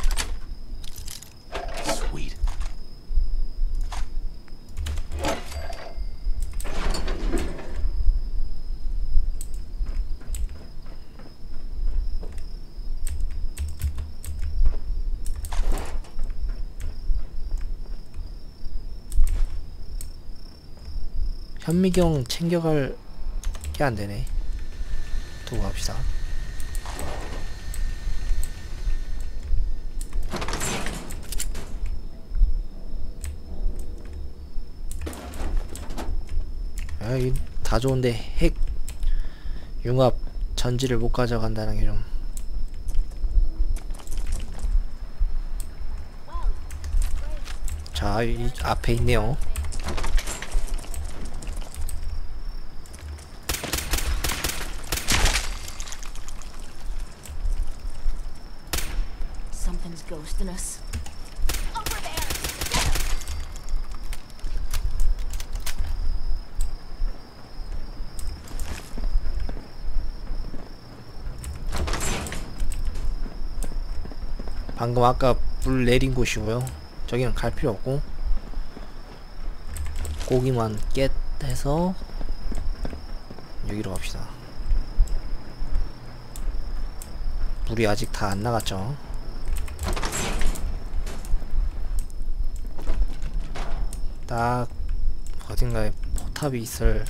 Sweet. 현미경 챙겨갈 게 안되네. 두고 갑시다. 아이 다 좋은데 핵 융합 전지를 못 가져간다는 게 좀. 자, 이 앞에 있네요. Something's ghosting us. 방금 아까 물 내린 곳이고요. 저기는 갈 필요 없고 고기만 깻 해서 여기로 갑시다. 물이 아직 다 안 나갔죠. 딱 어딘가에 포탑이 있을.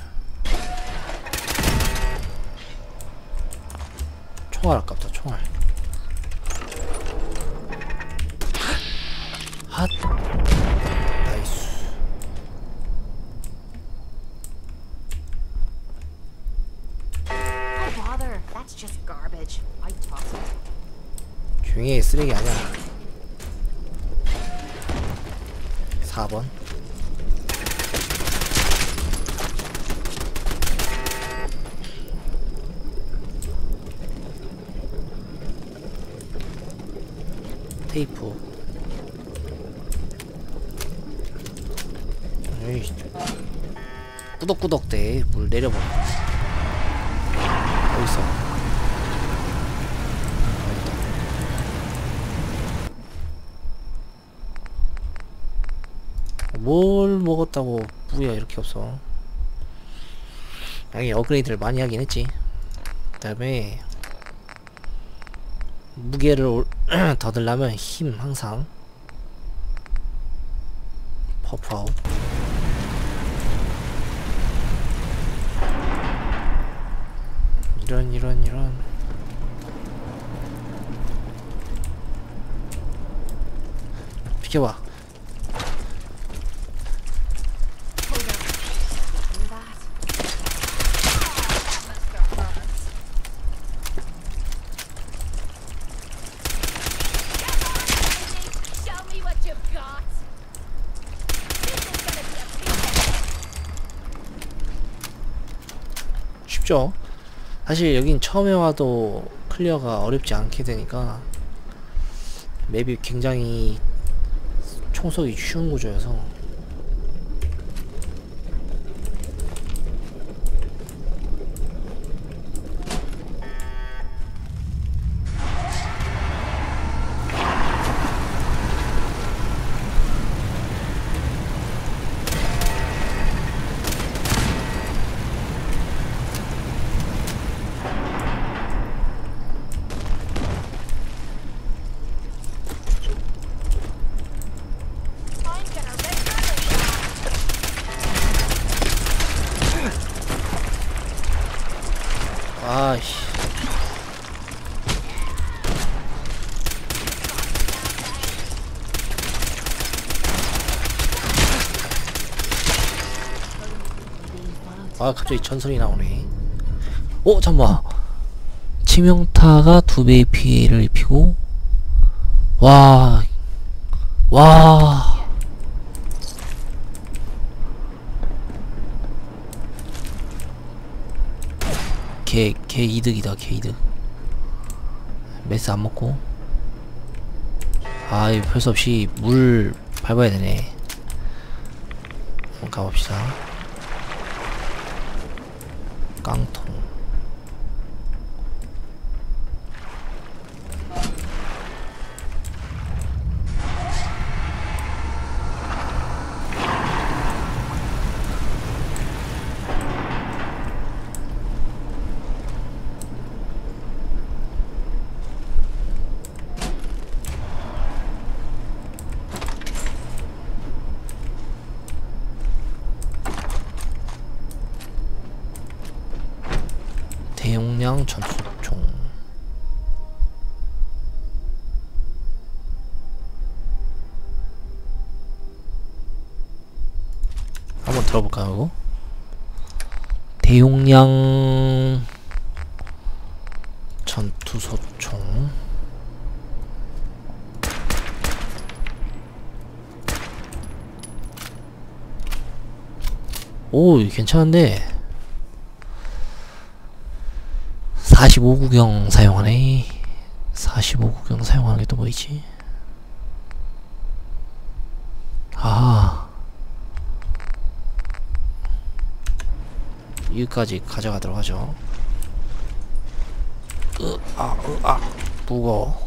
총알 아깝다. 총알. 핫. 나이스. Oh bother, that's just garbage. I'd toss it. 조용히 해, 쓰레기 아니야. 사 번. 테이프. 에이, 꾸덕꾸덕 대 물 내려버려. 어딨어? 뭘 먹었다고 뿌야 이렇게 없어. 당연히 업그레이드를 많이 하긴 했지. 그 다음에 무게를 더 들려면 힘 항상 퍼프아웃. 이런 이런 이런. 비켜봐. 쉽죠? 사실 여긴 처음에 와도 클리어가 어렵지 않게 되니까 맵이 굉장히 총쏘기 쉬운 구조여서. 아이씨. 아 갑자기 전설이 나오네. 어 잠깐만. 치명타가 두 배의 피해를 입히고. 와. 와. 개, 개 이득이다. 개 이득. 메스 안 먹고. 아 이거 별 수 없이 물 밟아야 되네. 한번 가봅시다. 깡통. 대용량 전투총. 한번 들어볼까요, 이거? 대용량 전투소총. 오, 괜찮은데. 사십오 구경 사용하네. 사십오 구경 사용하는 게 또 뭐 있지? 아, 여기까지 가져가도록 하죠. 으, 아, 으, 아, 무거워.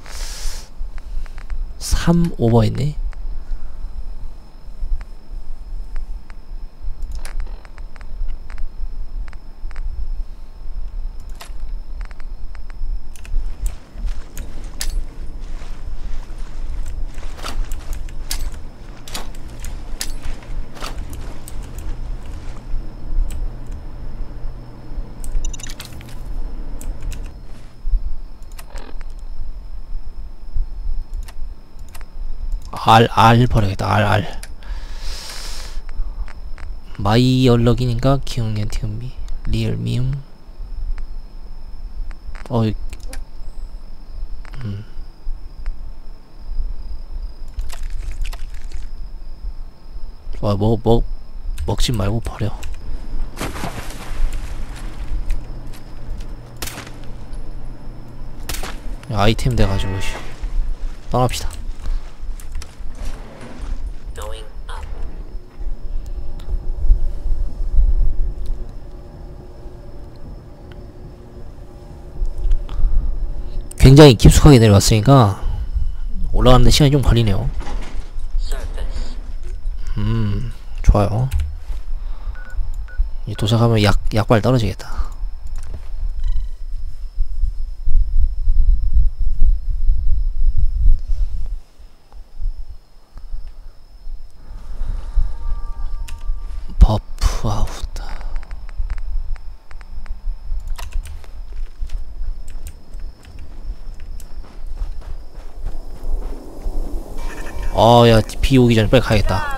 삼 오버했네. R, R 버려야겠다. R, R. 마이 연락이니까 기억년 티음미 리얼 미음. 어, 음. 와, 뭐, 뭐, 먹지 말고 버려. 아이템 돼가지고, 씨. 떠납시다. 굉장히 깊숙하게 내려왔으니까 올라가는데 시간이 좀 걸리네요. 음, 좋아요. 이 도착하면 약, 약발 떨어지겠다. 버프 아웃. 어, 야, 비 오기 전에 빨리 가야겠다.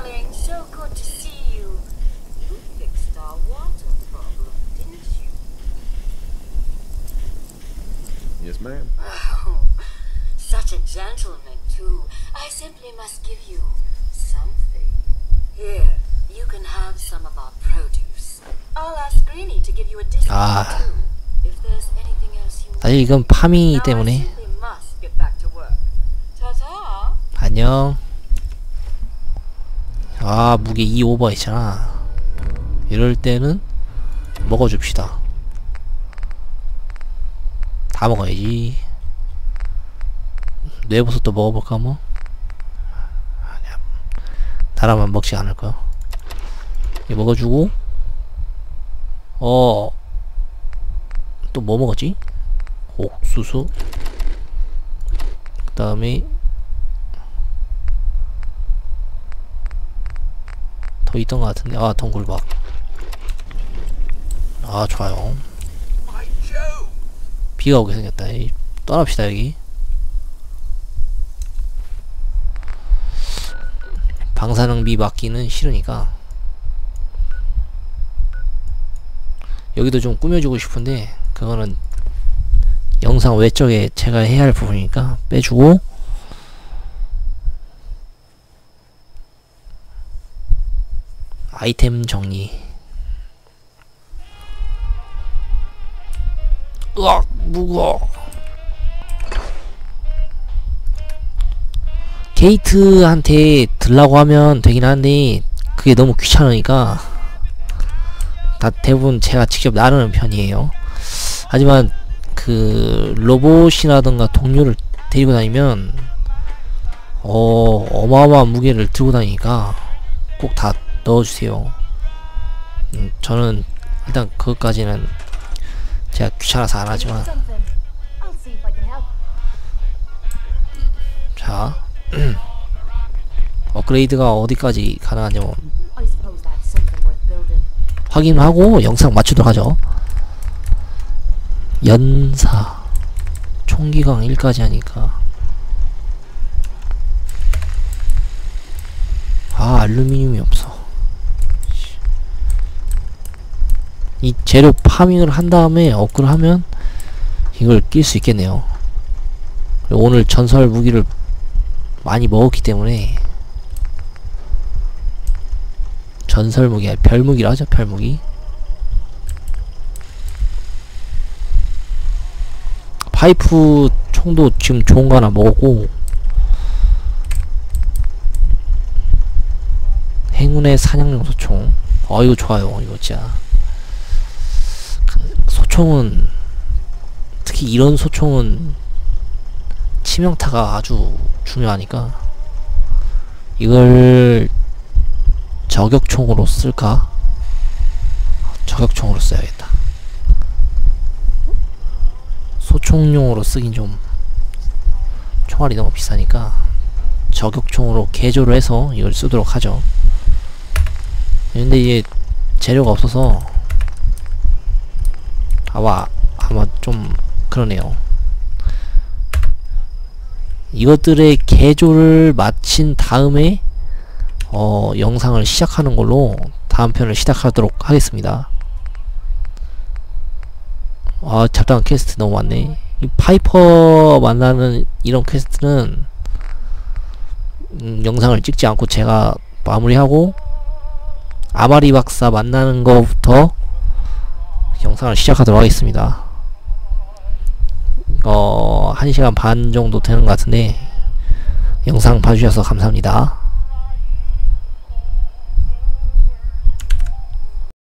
Yes, ma'am. Oh, such a gentleman too. I simply must give you something. Here, you can have some of our produce. I'll ask Greenie to give you a discount 아, too. If there's anything else you want. 사실 이건 파밍이기 때문에. Now I simply must get back to work. Ta-ta. 안녕. 아, 무게 이 오버 했잖아. 이럴 때는 먹어줍시다. 다 먹어야지. 뇌버섯도 먹어볼까 뭐? 아니야, 나라만 먹지 않을 거야. 이거 먹어주고. 어, 또 뭐 먹었지? 옥수수. 그 다음에 더 있던 것 같은데. 아, 동굴박. 아, 좋아요. 비가 오게 생겼다. 에이, 떠납시다. 여기 방사능비 맞기는 싫으니까. 여기도 좀 꾸며주고 싶은데 그거는 영상 외적에 제가 해야 할 부분이니까 빼주고. 아이템 정리. 으악, 무거워. 게이트한테 들라고 하면 되긴 하는데 그게 너무 귀찮으니까 다 대부분 제가 직접 나르는 편이에요. 하지만 그 로봇이라던가 동료를 데리고 다니면 어 어마어마한 무게를 들고 다니니까 꼭 다 넣어주세요. 음, 저는 일단 그것까지는 제가 귀찮아서 안 하지만. 자, 업그레이드가 어디까지 가능한지 뭐 확인하고 영상 맞추도록 하죠. 연사 총기강 일까지 하니까 아 알루미늄이 없어. 이 재료 파밍을 한 다음에 업그레이드 하면 이걸 낄 수 있겠네요. 오늘 전설 무기를 많이 먹었기 때문에 전설 무기, 별무기라 하죠. 별무기. 파이프 총도 지금 좋은 거 하나 먹었고, 행운의 사냥용 소총. 어 이거 좋아요. 이거 진짜 소총은, 특히 이런 소총은 치명타가 아주 중요하니까 이걸 저격총으로 쓸까? 저격총으로 써야겠다. 소총용으로 쓰긴 좀 총알이 너무 비싸니까 저격총으로 개조를 해서 이걸 쓰도록 하죠. 근데 이게 재료가 없어서 아마 아마 좀 그러네요. 이것들의 개조를 마친 다음에 어 영상을 시작하는 걸로 다음 편을 시작하도록 하겠습니다. 아 잡다한 퀘스트 너무 많네. 이 파이퍼 만나는 이런 퀘스트는 음, 영상을 찍지 않고 제가 마무리하고 아마리 박사 만나는 거부터 영상을 시작하도록 하겠습니다. 어, 한 시간 반 정도 되는 것 같은데 영상 봐주셔서 감사합니다.